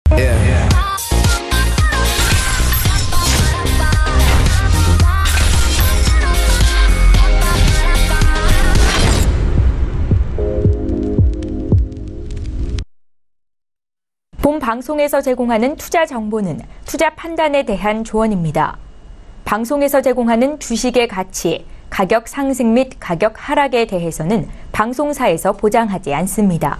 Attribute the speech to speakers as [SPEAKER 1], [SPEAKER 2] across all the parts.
[SPEAKER 1] 본 방송에서 제공하는 투자 정보는 투자 판단에 대한 조언입니다. 방송에서 제공하는 주식의 가치, 가격 상승 및 가격 하락에 대해서는 방송사에서 보장하지 않습니다.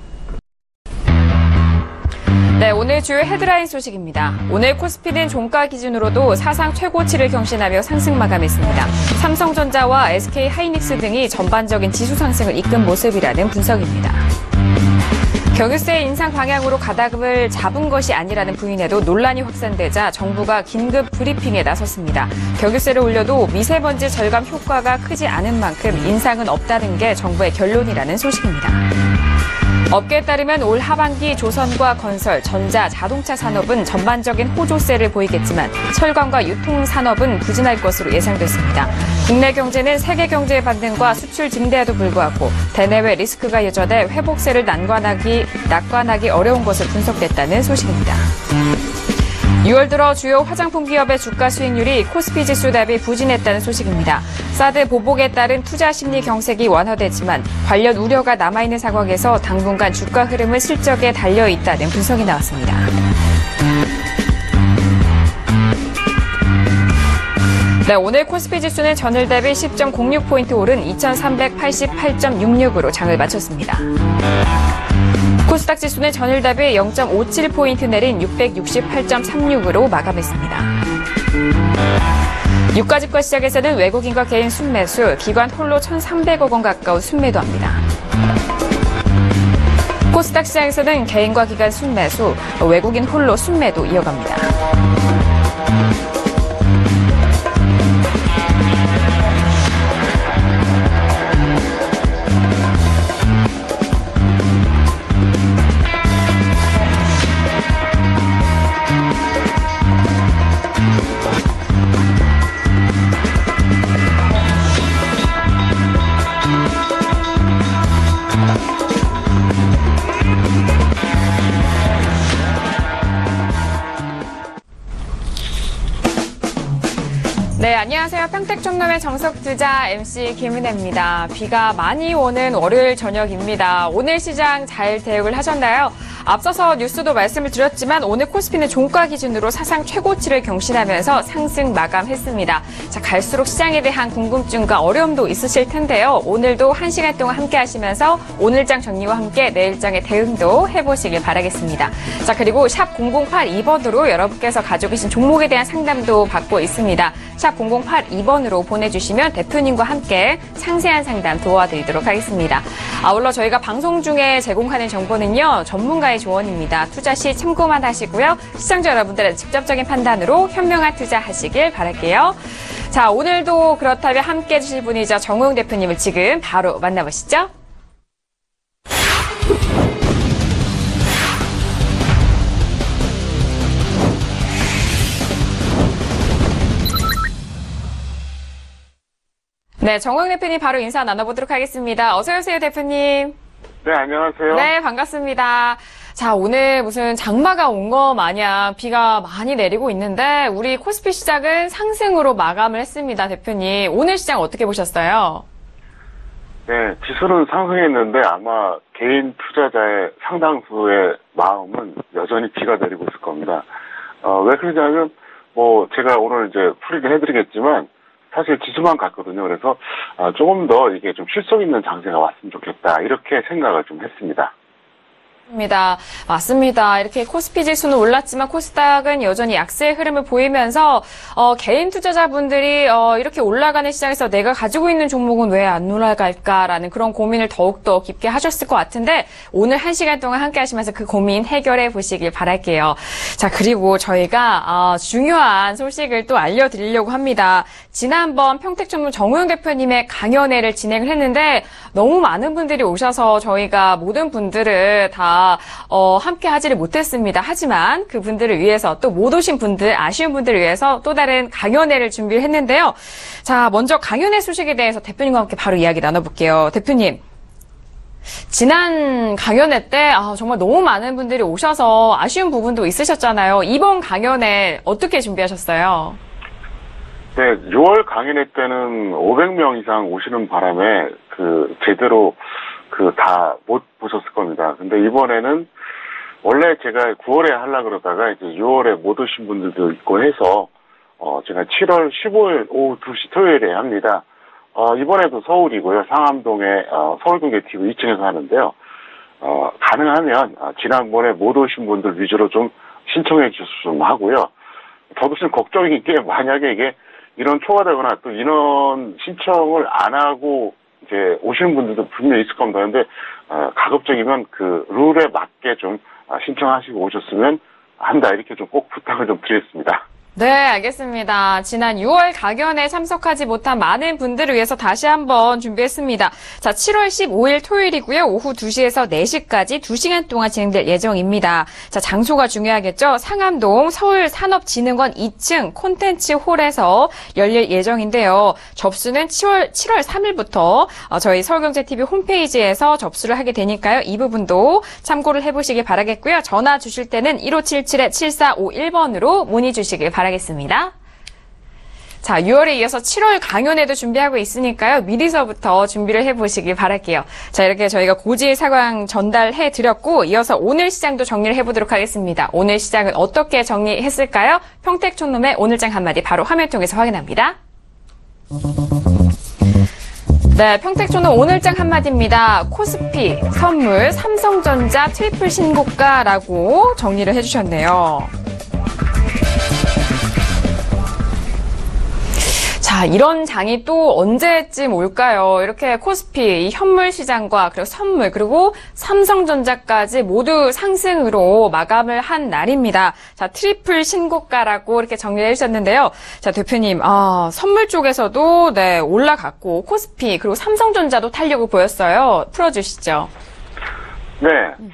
[SPEAKER 2] 네, 오늘 주요 헤드라인 소식입니다. 오늘 코스피는 종가 기준으로도 사상 최고치를 경신하며 상승 마감했습니다. 삼성전자와 SK하이닉스 등이 전반적인 지수 상승을 이끈 모습이라는 분석입니다. 경유세 인상 방향으로 가닥을 잡은 것이 아니라는 부인에도 논란이 확산되자 정부가 긴급 브리핑에 나섰습니다. 경유세를 올려도 미세먼지 절감 효과가 크지 않은 만큼 인상은 없다는 게 정부의 결론이라는 소식입니다. 업계에 따르면 올 하반기 조선과 건설, 전자, 자동차 산업은 전반적인 호조세를 보이겠지만 철강과 유통 산업은 부진할 것으로 예상됐습니다. 국내 경제는 세계 경제의 반등과 수출 증대에도 불구하고 대내외 리스크가 여전해 회복세를 낙관하기 어려운 것으로 분석됐다는 소식입니다. 6월 들어 주요 화장품 기업의 주가 수익률이 코스피 지수 대비 부진했다는 소식입니다. 사드 보복에 따른 투자 심리 경색이 완화됐지만 관련 우려가 남아있는 상황에서 당분간 주가 흐름은 실적에 달려있다는 분석이 나왔습니다. 네, 오늘 코스피 지수는 전일 대비 10.06포인트 오른 2388.66으로 장을 마쳤습니다. 코스닥 지수는 전일 대비 0.57포인트 내린 668.36으로 마감했습니다. 유가집과 시장에서는 외국인과 개인 순매수, 기관 홀로 1,300억 원 가까운 순매도합니다. 코스닥 시장에서는 개인과 기관 순매수, 외국인 홀로 순매도 이어갑니다. 네, 안녕하세요. 평택촌놈의 정석투자 MC 김은혜입니다. 비가 많이 오는 월요일 저녁입니다. 오늘 시장 잘 대응을 하셨나요? 앞서서 뉴스도 말씀을 드렸지만 오늘 코스피는 종가 기준으로 사상 최고치를 경신하면서 상승 마감했습니다. 자, 갈수록 시장에 대한 궁금증과 어려움도 있으실 텐데요. 오늘도 1시간 동안 함께 하시면서 오늘장 정리와 함께 내일장의 대응도 해보시길 바라겠습니다. 자, 그리고 샵 0082번으로 여러분께서 가지고 계신 종목에 대한 상담도 받고 있습니다. 샵 0082번으로 보내주시면 대표님과 함께 상세한 상담 도와드리도록 하겠습니다. 아울러 저희가 방송 중에 제공하는 정보는요, 전문가의 조언입니다. 투자 시 참고만 하시고요. 시청자 여러분들의 직접적인 판단으로 현명한 투자하시길 바랄게요. 자, 오늘도 그렇다면 함께 해주실 분이죠. 정우영 대표님을 지금 바로 만나보시죠. 네, 정우영 대표님 바로 인사 나눠보도록 하겠습니다. 어서 오세요, 대표님.
[SPEAKER 3] 네, 안녕하세요.
[SPEAKER 2] 네, 반갑습니다. 자, 오늘 무슨 장마가 온 거 마냥 비가 많이 내리고 있는데 우리 코스피 시장은 상승으로 마감을 했습니다, 대표님. 오늘 시장 어떻게 보셨어요?
[SPEAKER 3] 네, 지수는 상승했는데 아마 개인 투자자의 상당수의 마음은 여전히 비가 내리고 있을 겁니다. 왜 그러냐면 제가 오늘 이제 풀이를 해드리겠지만 사실 지수만 갔거든요. 그래서 조금 더 이게 좀 실속 있는 장세가 왔으면 좋겠다, 이렇게 생각을 좀 했습니다.
[SPEAKER 2] 맞습니다. 이렇게 코스피 지수는 올랐지만 코스닥은 여전히 약세의 흐름을 보이면서 개인 투자자분들이 이렇게 올라가는 시장에서 내가 가지고 있는 종목은 왜 안 올라갈까라는 그런 고민을 더욱더 깊게 하셨을 것 같은데 오늘 1시간 동안 함께 하시면서 그 고민 해결해 보시길 바랄게요. 자, 그리고 저희가 중요한 소식을 또 알려드리려고 합니다. 지난번 평택전문 정우영 대표님의 강연회를 진행을 했는데 너무 많은 분들이 오셔서 저희가 모든 분들을 다 함께 하지를 못했습니다. 하지만 그분들을 위해서 또 못 오신 분들, 아쉬운 분들을 위해서 또 다른 강연회를 준비를 했는데요. 자, 먼저 강연회 소식에 대해서 대표님과 함께 바로 이야기 나눠볼게요. 대표님. 지난 강연회 때 정말 너무 많은 분들이 오셔서 아쉬운 부분도 있으셨잖아요. 이번 강연회 어떻게 준비하셨어요?
[SPEAKER 3] 네, 6월 강연회 때는 500명 이상 오시는 바람에 제대로 다 못 보셨을 겁니다. 근데 이번에는 원래 제가 9월에 하려고 그러다가 이제 6월에 못 오신 분들도 있고 해서 제가 7월 15일 오후 2시 토요일에 합니다. 이번에도 서울이고요. 상암동에 서울동계 TV 2층에서 하는데요. 가능하면 지난번에 못 오신 분들 위주로 좀 신청해 주셨으면 하고요. 저도 좀 걱정인 게 만약에 이게 인원 초과되거나 또 인원 신청을 안 하고 이제 오시는 분들도 분명히 있을 겁니다. 그런데 가급적이면 그 룰에 맞게 좀 신청하시고 오셨으면 한다 이렇게 좀 꼭 부탁을 좀 드리겠습니다.
[SPEAKER 2] 네, 알겠습니다. 지난 6월 강연에 참석하지 못한 많은 분들을 위해서 다시 한번 준비했습니다. 자, 7월 15일 토요일이고요. 오후 2시에서 4시까지 2시간 동안 진행될 예정입니다. 자, 장소가 중요하겠죠? 상암동 서울산업진흥원 2층 콘텐츠 홀에서 열릴 예정인데요. 접수는 7월 3일부터 저희 서울경제TV 홈페이지에서 접수를 하게 되니까요. 이 부분도 참고를 해보시기 바라겠고요. 전화 주실 때는 1577-7451번으로 문의 주시길 바라겠습니다. 자, 6월에 이어서 7월 강연회도 준비하고 있으니까요. 미리서부터 준비를 해보시길 바랄게요. 자, 이렇게 저희가 고지 사항 전달해 드렸고 이어서 오늘 시장도 정리를 해보도록 하겠습니다. 오늘 시장은 어떻게 정리했을까요? 평택촌놈의 오늘장 한마디 바로 화면 통해서 확인합니다. 네, 평택촌놈 오늘장 한마디입니다. 코스피, 선물, 삼성전자 트리플 신고가라고 정리를 해주셨네요. 자, 이런 장이 또 언제쯤 올까요? 이렇게 코스피, 이 현물 시장과 그리고 선물, 그리고 삼성전자까지 모두 상승으로 마감을 한 날입니다. 자, 트리플 신고가라고 이렇게 정리를 해주셨는데요. 자, 대표님, 선물 쪽에서도 네, 올라갔고, 코스피, 그리고 삼성전자도 탄력을 보였어요. 풀어주시죠.
[SPEAKER 3] 네,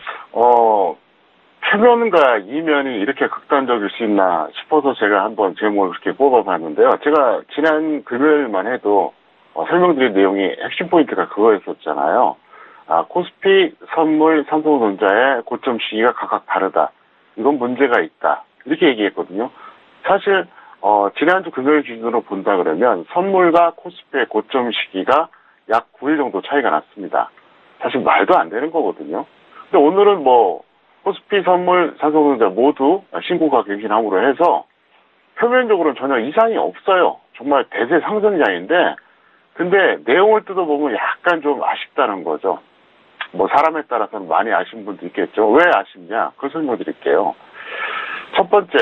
[SPEAKER 3] 표면과 이면이 이렇게 극단적일 수 있나 싶어서 제가 한번 제목을 그렇게 뽑아봤는데요. 제가 지난 금요일만 해도 설명드린 내용이 핵심 포인트가 그거였었잖아요. 코스피, 선물, 삼성전자의 고점 시기가 각각 다르다. 이건 문제가 있다. 이렇게 얘기했거든요. 사실 지난주 금요일 기준으로 본다 그러면 선물과 코스피의 고점 시기가 약 9일 정도 차이가 났습니다. 사실 말도 안 되는 거거든요. 근데 오늘은 코스피, 선물, 삼성전자 모두 신고가 갱신함으로 해서 표면적으로는 전혀 이상이 없어요. 정말 대세 상승장인데 근데 내용을 뜯어보면 약간 좀 아쉽다는 거죠. 사람에 따라서는 많이 아쉬운 분도 있겠죠. 왜 아쉽냐? 그걸 설명드릴게요. 첫 번째,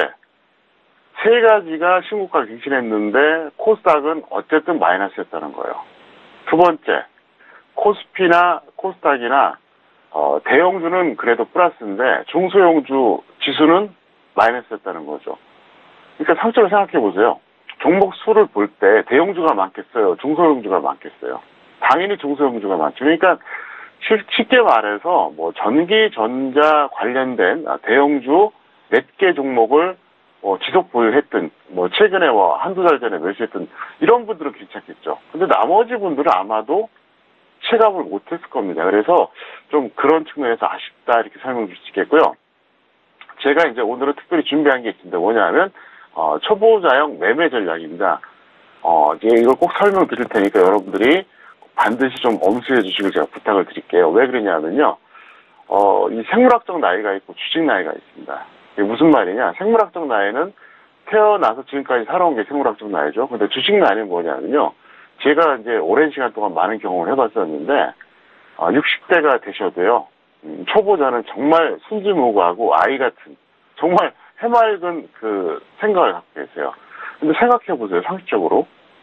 [SPEAKER 3] 세 가지가 신고가 갱신했는데 코스닥은 어쨌든 마이너스였다는 거예요. 두 번째, 코스피나 코스닥이나 대형주는 그래도 플러스인데 중소형주 지수는 마이너스였다는 거죠. 그러니까 상식적으로 생각해 보세요. 종목 수를 볼 때 대형주가 많겠어요? 중소형주가 많겠어요? 당연히 중소형주가 많죠. 그러니까 쉽게 말해서 전기, 전자 관련된 대형주 몇 개 종목을 지속 보유했든 최근에 한두 달 전에 매수했든 이런 분들은 괜찮겠죠. 근데 나머지 분들은 아마도 체감을 못했을 겁니다. 그래서 좀 그런 측면에서 아쉽다 이렇게 설명 주시겠고요. 제가 이제 오늘은 특별히 준비한 게 있습니다. 뭐냐면 초보자용 매매 전략입니다. 이걸 꼭 설명드릴 테니까 여러분들이 반드시 좀 엄수해 주시길 제가 부탁을 드릴게요. 왜 그러냐면요. 이 생물학적 나이가 있고 주식 나이가 있습니다. 이게 무슨 말이냐? 생물학적 나이는 태어나서 지금까지 살아온 게 생물학적 나이죠. 근데 주식 나이는 뭐냐면요. 제가 이제 오랜 시간 동안 많은 경험을 해봤었는데 60대가 되셔도요. 초보자는 정말 순진무구하고 아이 같은 정말 해맑은 그 생각을 갖고 계세요. 근데 생각해보세요. 상식적으로.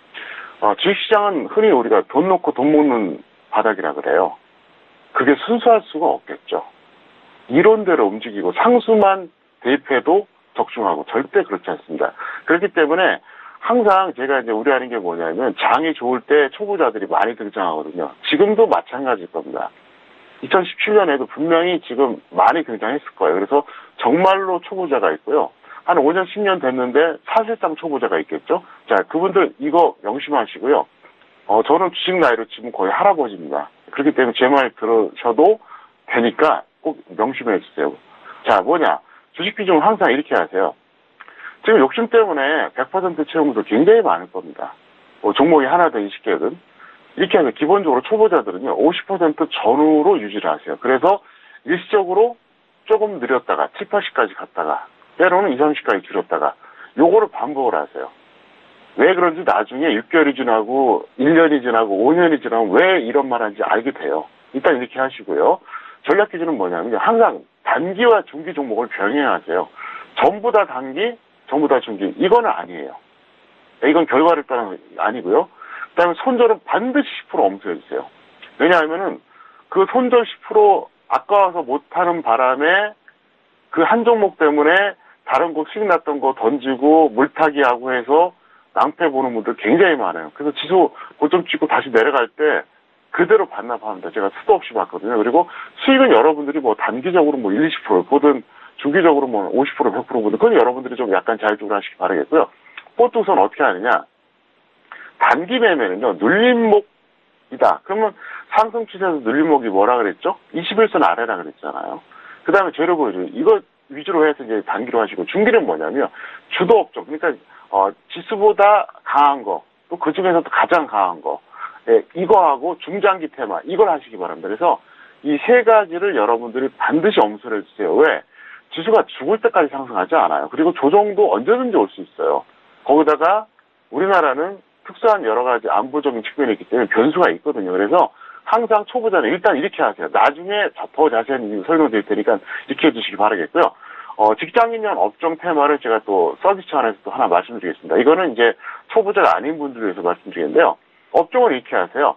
[SPEAKER 3] 주식시장은 흔히 우리가 돈 놓고 돈 먹는 바닥이라 그래요. 그게 순수할 수가 없겠죠. 이론대로 움직이고 상수만 대입해도 적중하고 절대 그렇지 않습니다. 그렇기 때문에 항상 제가 이제 우려하는 게 뭐냐면 장이 좋을 때 초보자들이 많이 등장하거든요. 지금도 마찬가지일 겁니다. 2017년에도 분명히 지금 많이 등장했을 거예요. 그래서 정말로 초보자가 있고요. 한 5년, 10년 됐는데 사실상 초보자가 있겠죠. 자, 그분들 이거 명심하시고요. 저는 주식 나이로 치면 거의 할아버지입니다. 그렇기 때문에 제 말 들으셔도 되니까 꼭 명심해 주세요. 자, 주식 비중을 항상 이렇게 하세요. 지금 욕심 때문에 100% 채우는 분들 굉장히 많을 겁니다. 종목이 하나든 20개든. 이렇게 하면 기본적으로 초보자들은요, 50% 전후로 유지를 하세요. 그래서 일시적으로 조금 느렸다가 7, 80까지 갔다가 때로는 2, 30까지 줄였다가 요거를 반복을 하세요. 왜 그런지 나중에 6개월이 지나고 1년이 지나고 5년이 지나면 왜 이런 말 하는지 알게 돼요. 일단 이렇게 하시고요. 전략 기준은 뭐냐면 항상 단기와 중기 종목을 병행하세요. 전부 다 단기, 전부 다 중기. 이거는 아니에요. 이건 결과를 따른 건 아니고요. 그 다음에 손절은 반드시 10% 엄수해주세요. 왜냐하면은 그 손절 10% 아까워서 못하는 바람에 그 한 종목 때문에 다른 거 수익 났던 거 던지고 물타기 하고 해서 낭패 보는 분들 굉장히 많아요. 그래서 지수 고점 찍고 다시 내려갈 때 그대로 반납합니다. 제가 수도 없이 봤거든요. 그리고 수익은 여러분들이 뭐 단기적으로 뭐 1, 20% 보든 중기적으로 뭐 50%, 100% 보든 그건 여러분들이 좀 약간 자율적으로 하시기 바라겠고요. 포트 우선 어떻게 하느냐. 단기 매매는요, 눌림목이다. 그러면 상승 추세에서 눌림목이 뭐라 그랬죠? 21선 아래라 그랬잖아요. 그 다음에 재료 보여줘요. 이거 위주로 해서 이제 단기로 하시고, 중기는 뭐냐면, 주도 업종. 그러니까, 지수보다 강한 거, 또 그 중에서도 가장 강한 거, 예, 이거하고 중장기 테마, 이걸 하시기 바랍니다. 그래서 이 세 가지를 여러분들이 반드시 엄수를 해주세요. 왜? 지수가 죽을 때까지 상승하지 않아요. 그리고 조정도 언제든지 올 수 있어요. 거기다가 우리나라는 특수한 여러 가지 안보적인 측면이 있기 때문에 변수가 있거든요. 그래서 항상 초보자는 일단 이렇게 하세요. 나중에 더 자세한 이유 설명드릴 테니까 이렇게 해주시기 바라겠고요. 직장인용 업종 테마를 제가 또 서비스 안에서 또 하나 말씀드리겠습니다. 이거는 이제 초보자가 아닌 분들을 위해서 말씀드리는데요. 업종을 이렇게 하세요.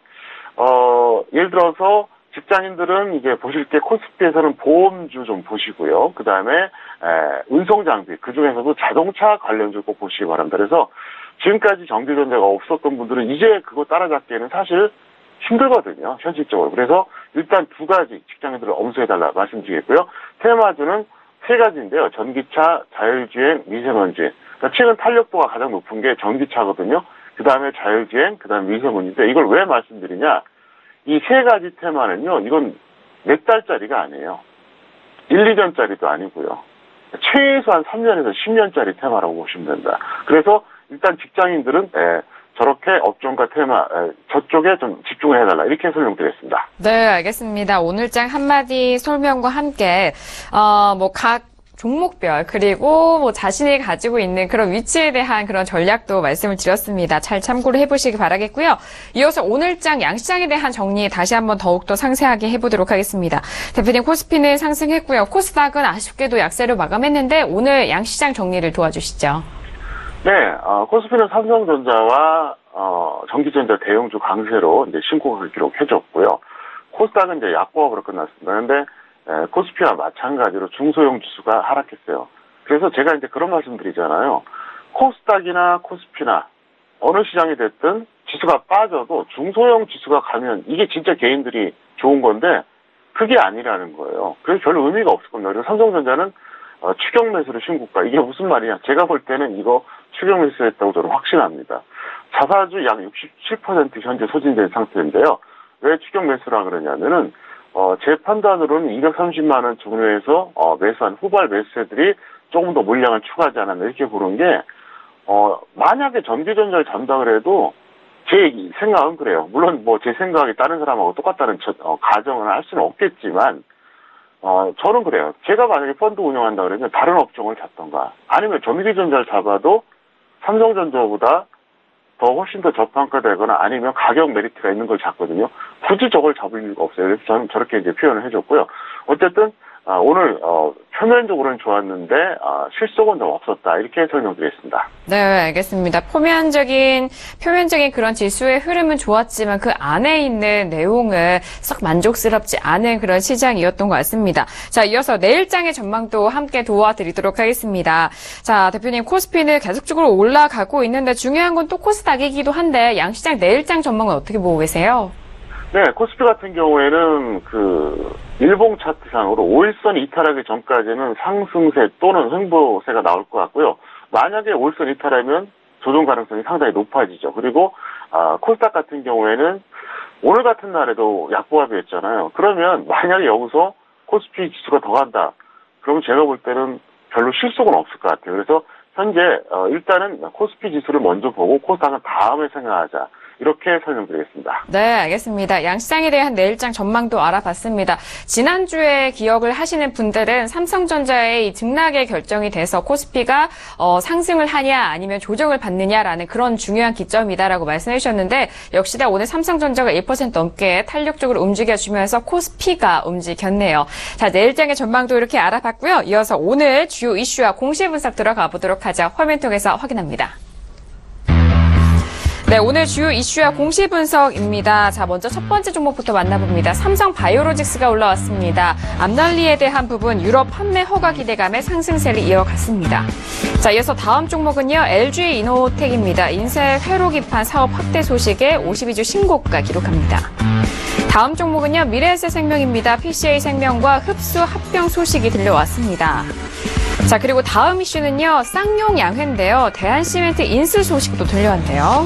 [SPEAKER 3] 예를 들어서 직장인들은 이제 보실 때 코스피에서는 보험주 좀 보시고요. 그 다음에 운송장비, 그 중에서도 자동차 관련주 꼭 보시기 바랍니다. 그래서 지금까지 전기전자가 없었던 분들은 이제 그거 따라잡기에는 사실 힘들거든요. 현실적으로. 그래서 일단 두 가지 직장인들을 엄수해달라 말씀드리겠고요. 테마주는 세 가지인데요. 전기차, 자율주행, 미세먼지. 그러니까 최근 탄력도가 가장 높은 게 전기차거든요. 그 다음에 자율주행, 그 다음에 미세먼지인데 이걸 왜 말씀드리냐. 이 세 가지 테마는요. 이건 몇 달짜리가 아니에요. 1, 2년짜리도 아니고요. 최소한 3년에서 10년짜리 테마라고 보시면 된다. 그래서 일단 직장인들은 저렇게 업종과 테마 저쪽에 좀 집중을 해달라 이렇게 설명드리겠습니다.
[SPEAKER 2] 네, 알겠습니다. 오늘장 한마디 설명과 함께 각 종목별 그리고 뭐 자신이 가지고 있는 그런 위치에 대한 그런 전략도 말씀을 드렸습니다. 잘 참고를 해보시기 바라겠고요. 이어서 오늘장 양시장에 대한 정리 다시 한번 더욱더 상세하게 해보도록 하겠습니다. 대표님, 코스피는 상승했고요. 코스닥은 아쉽게도 약세로 마감했는데 오늘 양시장 정리를 도와주시죠.
[SPEAKER 3] 네, 코스피는 삼성전자와 전기전자 대형주 강세로 이제 신고가를 기록해줬고요. 코스닥은 이제 약보합으로 끝났습니다. 그런데 코스피와 마찬가지로 중소형 지수가 하락했어요. 그래서 제가 이제 그런 말씀 드리잖아요. 코스닥이나 코스피나 어느 시장이 됐든 지수가 빠져도 중소형 지수가 가면 이게 진짜 개인들이 좋은 건데 그게 아니라는 거예요. 그래서 별로 의미가 없을 겁니다. 그래서 삼성전자는 추격 매수를 신고가. 이게 무슨 말이냐. 제가 볼 때는 이거 추격 매수했다고 저는 확신합니다. 자사주 약 67% 현재 소진된 상태인데요. 왜 추격 매수라 그러냐면은 제 판단으로는 230만 원 종류에서 매수한 후발 매수세들이 조금 더 물량을 추가하지 않았나 이렇게 보는 게 만약에 전기전자를 담당을 해도 제 생각은 그래요. 물론 뭐 제 생각이 다른 사람하고 똑같다는 가정은 할 수는 없겠지만 저는 그래요. 제가 만약에 펀드 운영한다 그러면 다른 업종을 잡던가 아니면 전기전자를 잡아도 삼성전자보다 더 훨씬 더 저평가되거나 아니면 가격 메리트가 있는 걸 잡거든요. 굳이 저걸 잡을 이유가 없어요. 그래서 저는 저렇게 이제 표현을 해줬고요. 어쨌든 오늘 표면적으로는 좋았는데 실속은 좀 없었다 이렇게 설명드리겠습니다.
[SPEAKER 2] 네, 알겠습니다. 표면적인 그런 지수의 흐름은 좋았지만 그 안에 있는 내용은 썩 만족스럽지 않은 그런 시장이었던 것 같습니다. 자, 이어서 내일장의 전망도 함께 도와드리도록 하겠습니다. 자, 대표님, 코스피는 계속적으로 올라가고 있는데 중요한 건 또 코스닥이기도 한데 양시장 내일장 전망은 어떻게 보고 계세요?
[SPEAKER 3] 네, 코스피 같은 경우에는 일봉 차트상으로 5일선 이탈하기 전까지는 상승세 또는 횡보세가 나올 것 같고요. 만약에 5일선 이탈하면 조정 가능성이 상당히 높아지죠. 그리고 코스닥 같은 경우에는 오늘 같은 날에도 약보합이었잖아요. 그러면 만약에 여기서 코스피 지수가 더 간다. 그러면 제가 볼 때는 별로 실속은 없을 것 같아요. 그래서 현재 일단은 코스피 지수를 먼저 보고 코스닥은 다음에 생각하자. 이렇게 설명드리겠습니다.
[SPEAKER 2] 네, 알겠습니다. 양시장에 대한 내일장 전망도 알아봤습니다. 지난주에 기억을 하시는 분들은 삼성전자의 이 등락의 결정이 돼서 코스피가 상승을 하냐 아니면 조정을 받느냐라는 그런 중요한 기점이다라고 말씀해 주셨는데 역시나 오늘 삼성전자가 1% 넘게 탄력적으로 움직여주면서 코스피가 움직였네요. 자, 내일장의 전망도 이렇게 알아봤고요. 이어서 오늘 주요 이슈와 공시 분석 들어가 보도록 하죠. 화면 통해서 확인합니다. 네, 오늘 주요 이슈와 공시 분석입니다. 자, 먼저 첫 번째 종목부터 만나봅니다. 삼성 바이오로직스가 올라왔습니다. 암널리에 대한 부분 유럽 판매 허가 기대감에 상승세를 이어갔습니다. 자, 이어서 다음 종목은요. LG 이노텍입니다. 인쇄 회로 기판 사업 확대 소식에 52주 신고가 기록합니다. 다음 종목은요. 미래에셋생명입니다. PCA 생명과 흡수 합병 소식이 들려왔습니다. 자, 그리고 다음 이슈는요. 쌍용 양회인데요. 대한시멘트 인수 소식도 들려왔네요.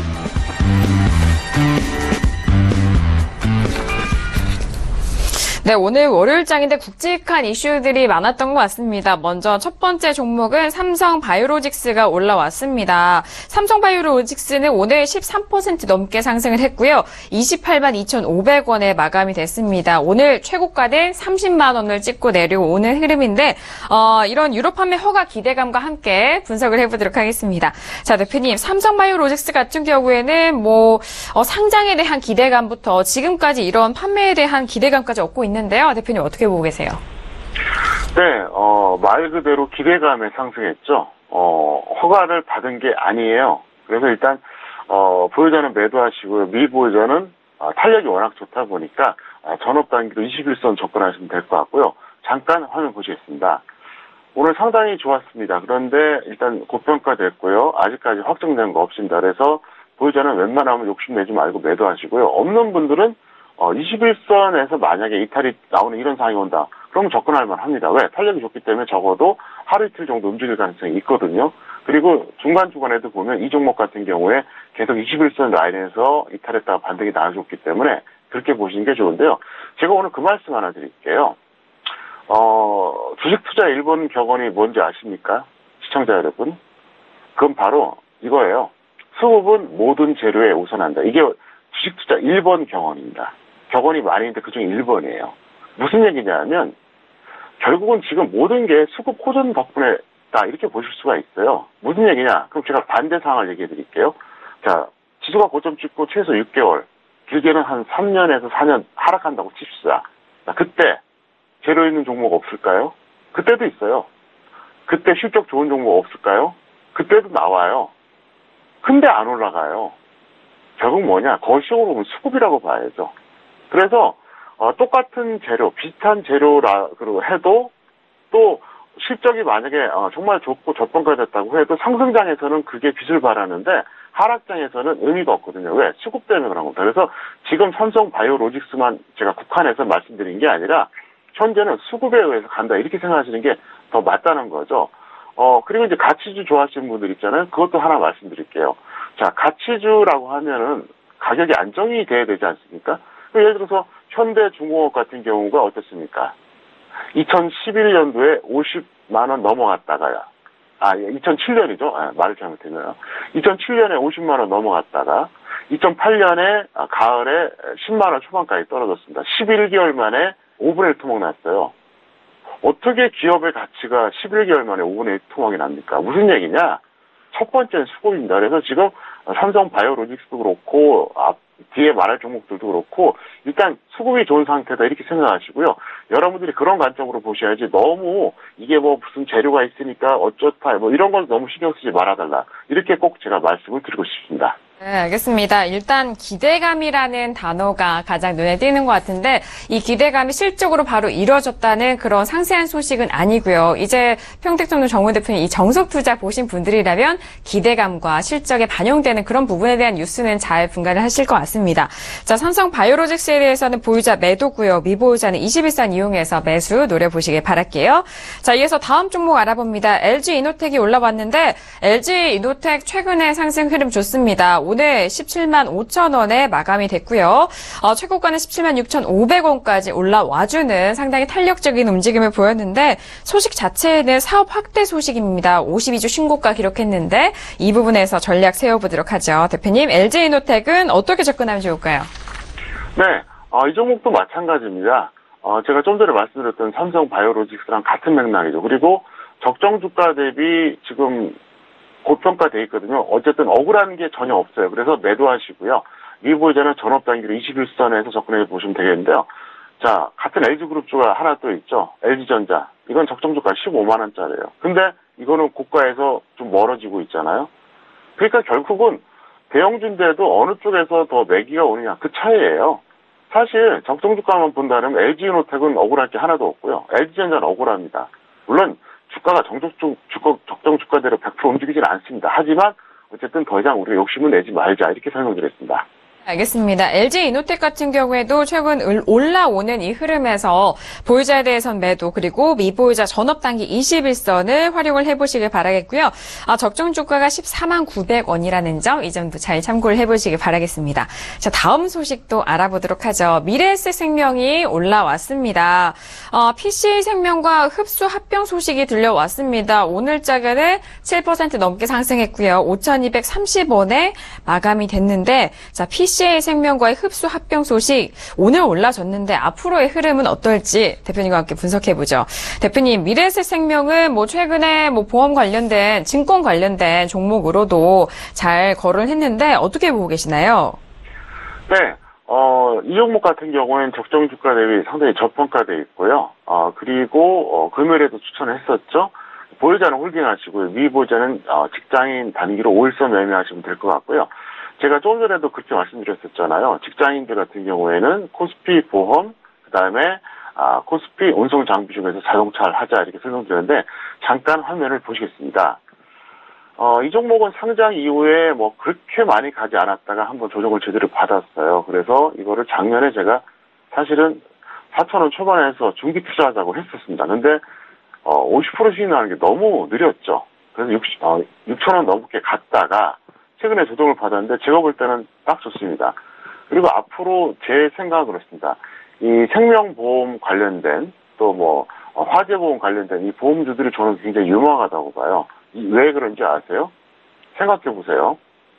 [SPEAKER 2] 네, 오늘 월요일장인데 굵직한 이슈들이 많았던 것 같습니다. 먼저 첫 번째 종목은 삼성바이오로직스가 올라왔습니다. 삼성바이오로직스는 오늘 13% 넘게 상승을 했고요. 28만 2,500원에 마감이 됐습니다. 오늘 최고가는 30만 원을 찍고 내려오는 흐름인데 이런 유럽 판매 허가 기대감과 함께 분석을 해보도록 하겠습니다. 자, 대표님, 삼성바이오로직스 같은 경우에는 상장에 대한 기대감부터 지금까지 이런 판매에 대한 기대감까지 얻고 있는데요. 대표님 어떻게 보고 계세요?
[SPEAKER 3] 네, 말 그대로 기대감에 상승했죠. 허가를 받은 게 아니에요. 그래서 일단 보유자는 매도하시고요. 미보유자는 탄력이 워낙 좋다 보니까 전업 단기로 21선 접근하시면 될 것 같고요. 잠깐 화면 보시겠습니다. 오늘 상당히 좋았습니다. 그런데 일단 고평가됐고요. 아직까지 확정된 거 없습니다. 그래서 보유자는 웬만하면 욕심내지 말고 매도하시고요. 없는 분들은 21선에서 만약에 이탈이 나오는 이런 상황이 온다. 그러면 접근할 만합니다. 왜? 탄력이 좋기 때문에 적어도 하루 이틀 정도 움직일 가능성이 있거든요. 그리고 중간중간에도 보면 이 종목 같은 경우에 계속 21선 라인에서 이탈했다가 반등이 나와줬기 때문에 그렇게 보시는 게 좋은데요. 제가 오늘 그 말씀 하나 드릴게요. 주식 투자 1번 격언이 뭔지 아십니까? 시청자 여러분. 그건 바로 이거예요. 수급은 모든 재료에 우선한다. 이게 주식 투자 1번 격언입니다. 격언이 많이 있는데 그중에 1번이에요. 무슨 얘기냐면 결국은 지금 모든 게 수급 호전 덕분에다 이렇게 보실 수가 있어요. 무슨 얘기냐? 그럼 제가 반대 상황을 얘기해 드릴게요. 자, 지수가 고점 찍고 최소 6개월, 길게는 한 3년에서 4년 하락한다고 칩시다. 자, 그때 재료 있는 종목 없을까요? 그때도 있어요. 그때 실적 좋은 종목 없을까요? 그때도 나와요. 근데 안 올라가요. 결국 뭐냐? 거시적으로 보면 수급이라고 봐야죠. 그래서 똑같은 재료, 비슷한 재료라고 해도 또 실적이 만약에 정말 좋고 저평가됐다고 해도 상승장에서는 그게 빛을 발하는데 하락장에서는 의미가 없거든요. 왜? 수급 때문에 그런 겁니다. 그래서 지금 삼성 바이오로직스만 제가 국한해서 말씀드린 게 아니라 현재는 수급에 의해서 간다 이렇게 생각하시는 게 더 맞다는 거죠. 그리고 이제 가치주 좋아하시는 분들 있잖아요. 그것도 하나 말씀드릴게요. 자, 가치주라고 하면은 가격이 안정이 돼야 되지 않습니까? 예를 들어서 현대중공업 같은 경우가 어떻습니까? 2011년도에 50만 원 넘어갔다가요. 2007년이죠. 말을 잘못했네요. 2007년에 50만 원 넘어갔다가 2008년에 가을에 10만 원 초반까지 떨어졌습니다. 11개월 만에 5분의 1 토막 났어요. 어떻게 기업의 가치가 11개월 만에 5분의 1 토막이 납니까? 무슨 얘기냐? 첫 번째는 수급입니다. 그래서 지금 삼성 바이오로직스도 그렇고 뒤에 말할 종목들도 그렇고 일단 수급이 좋은 상태다 이렇게 생각하시고요. 여러분들이 그런 관점으로 보셔야지 너무 이게 무슨 재료가 있으니까 어쩌다 이런 건 너무 신경 쓰지 말아달라. 이렇게 꼭 제가 말씀을 드리고 싶습니다.
[SPEAKER 2] 네, 알겠습니다. 일단 기대감이라는 단어가 가장 눈에 띄는 것 같은데 이 기대감이 실적으로 바로 이루어졌다는 그런 상세한 소식은 아니고요. 이제 평택정론 정무 대표님 이 정석투자 보신 분들이라면 기대감과 실적에 반영되는 그런 부분에 대한 뉴스는 잘 분간을 하실 것 같습니다. 자, 삼성 바이오로직스에 대해서는 보유자 매도고요. 미보유자는 21선 이용해서 매수 노려보시길 바랄게요. 자, 이어서 다음 종목 알아봅니다. LG이노텍이 올라왔는데 LG이노텍 최근에 상승 흐름 좋습니다. 오늘 17만 5천 원에 마감이 됐고요. 최고가는 17만 6,500원까지 올라와주는 상당히 탄력적인 움직임을 보였는데 소식 자체는 사업 확대 소식입니다. 52주 신고가 기록했는데 이 부분에서 전략 세워보도록 하죠. 대표님, LG이노텍은 어떻게 접근하면 좋을까요?
[SPEAKER 3] 네, 이 종목도 마찬가지입니다. 제가 좀 전에 말씀드렸던 삼성 바이오로직스랑 같은 맥락이죠. 그리고 적정 주가 대비 지금 고평가돼 있거든요. 어쨌든 억울한 게 전혀 없어요. 그래서 매도하시고요. 미보유자는 전업 단기로 21선에서 접근해 보시면 되겠는데요. 자, 같은 LG그룹주가 하나 또 있죠. LG전자. 이건 적정 주가 15만 원짜리예요. 근데 이거는 고가에서 좀 멀어지고 있잖아요. 그러니까 결국은 대형주인데도 어느 쪽에서 더 매기가 오느냐 그 차이예요. 사실 적정 주가만 본다면 LG이노텍은 억울할 게 하나도 없고요. LG전자는 억울합니다. 물론 주가가 적정 주가대로 100% 움직이지는 않습니다. 하지만 어쨌든 더 이상 우리가 욕심을 내지 말자 이렇게 설명드렸습니다.
[SPEAKER 2] 알겠습니다. LG이노텍 같은 경우에도 최근 올라오는 이 흐름에서 보유자에 대해선 매도 그리고 미보유자 전업단기 21선을 활용을 해보시길 바라겠고요. 적정 주가가 14만 900원이라는 점, 이 점도 잘 참고를 해보시길 바라겠습니다. 자, 다음 소식도 알아보도록 하죠. 미래에셋생명이 올라왔습니다. PC생명과 흡수 합병 소식이 들려왔습니다. 오늘자가는 7% 넘게 상승했고요. 5,230원에 마감이 됐는데, 자, PC생명과의 흡수 합병 소식 오늘 올라졌는데 앞으로의 흐름은 어떨지 대표님과 함께 분석해보죠. 대표님, 미래에셋생명은 최근에 보험 관련된 증권 관련된 종목으로도 잘 거론을 했는데 어떻게 보고 계시나요?
[SPEAKER 3] 네, 이 종목 같은 경우에는 적정 주가 대비 상당히 저평가되어 있고요. 그리고 금요일에도 추천을 했었죠. 보유자는 홀딩하시고요. 미보유자는 직장인 단기로 5일선 매매하시면 될 것 같고요. 제가 조금 전에도 그렇게 말씀드렸었잖아요. 직장인들 같은 경우에는 코스피 보험, 그 다음에 코스피 운송 장비 중에서 자동차를 하자 이렇게 설명드렸는데 잠깐 화면을 보시겠습니다. 이 종목은 상장 이후에 그렇게 많이 가지 않았다가 한번 조정을 제대로 받았어요. 그래서 이거를 작년에 제가 사실은 4,000원 초반에서 중기 투자하자고 했었습니다. 근데 50% 수익 나는 게 너무 느렸죠. 그래서 6,000원 넘게 갔다가 최근에 조정을 받았는데 제가 볼 때는 딱 좋습니다. 그리고 앞으로 제 생각은 그렇습니다. 이 생명보험 관련된 또 화재보험 관련된 이 보험주들이 저는 굉장히 유망하다고 봐요. 왜 그런지 아세요? 생각해 보세요.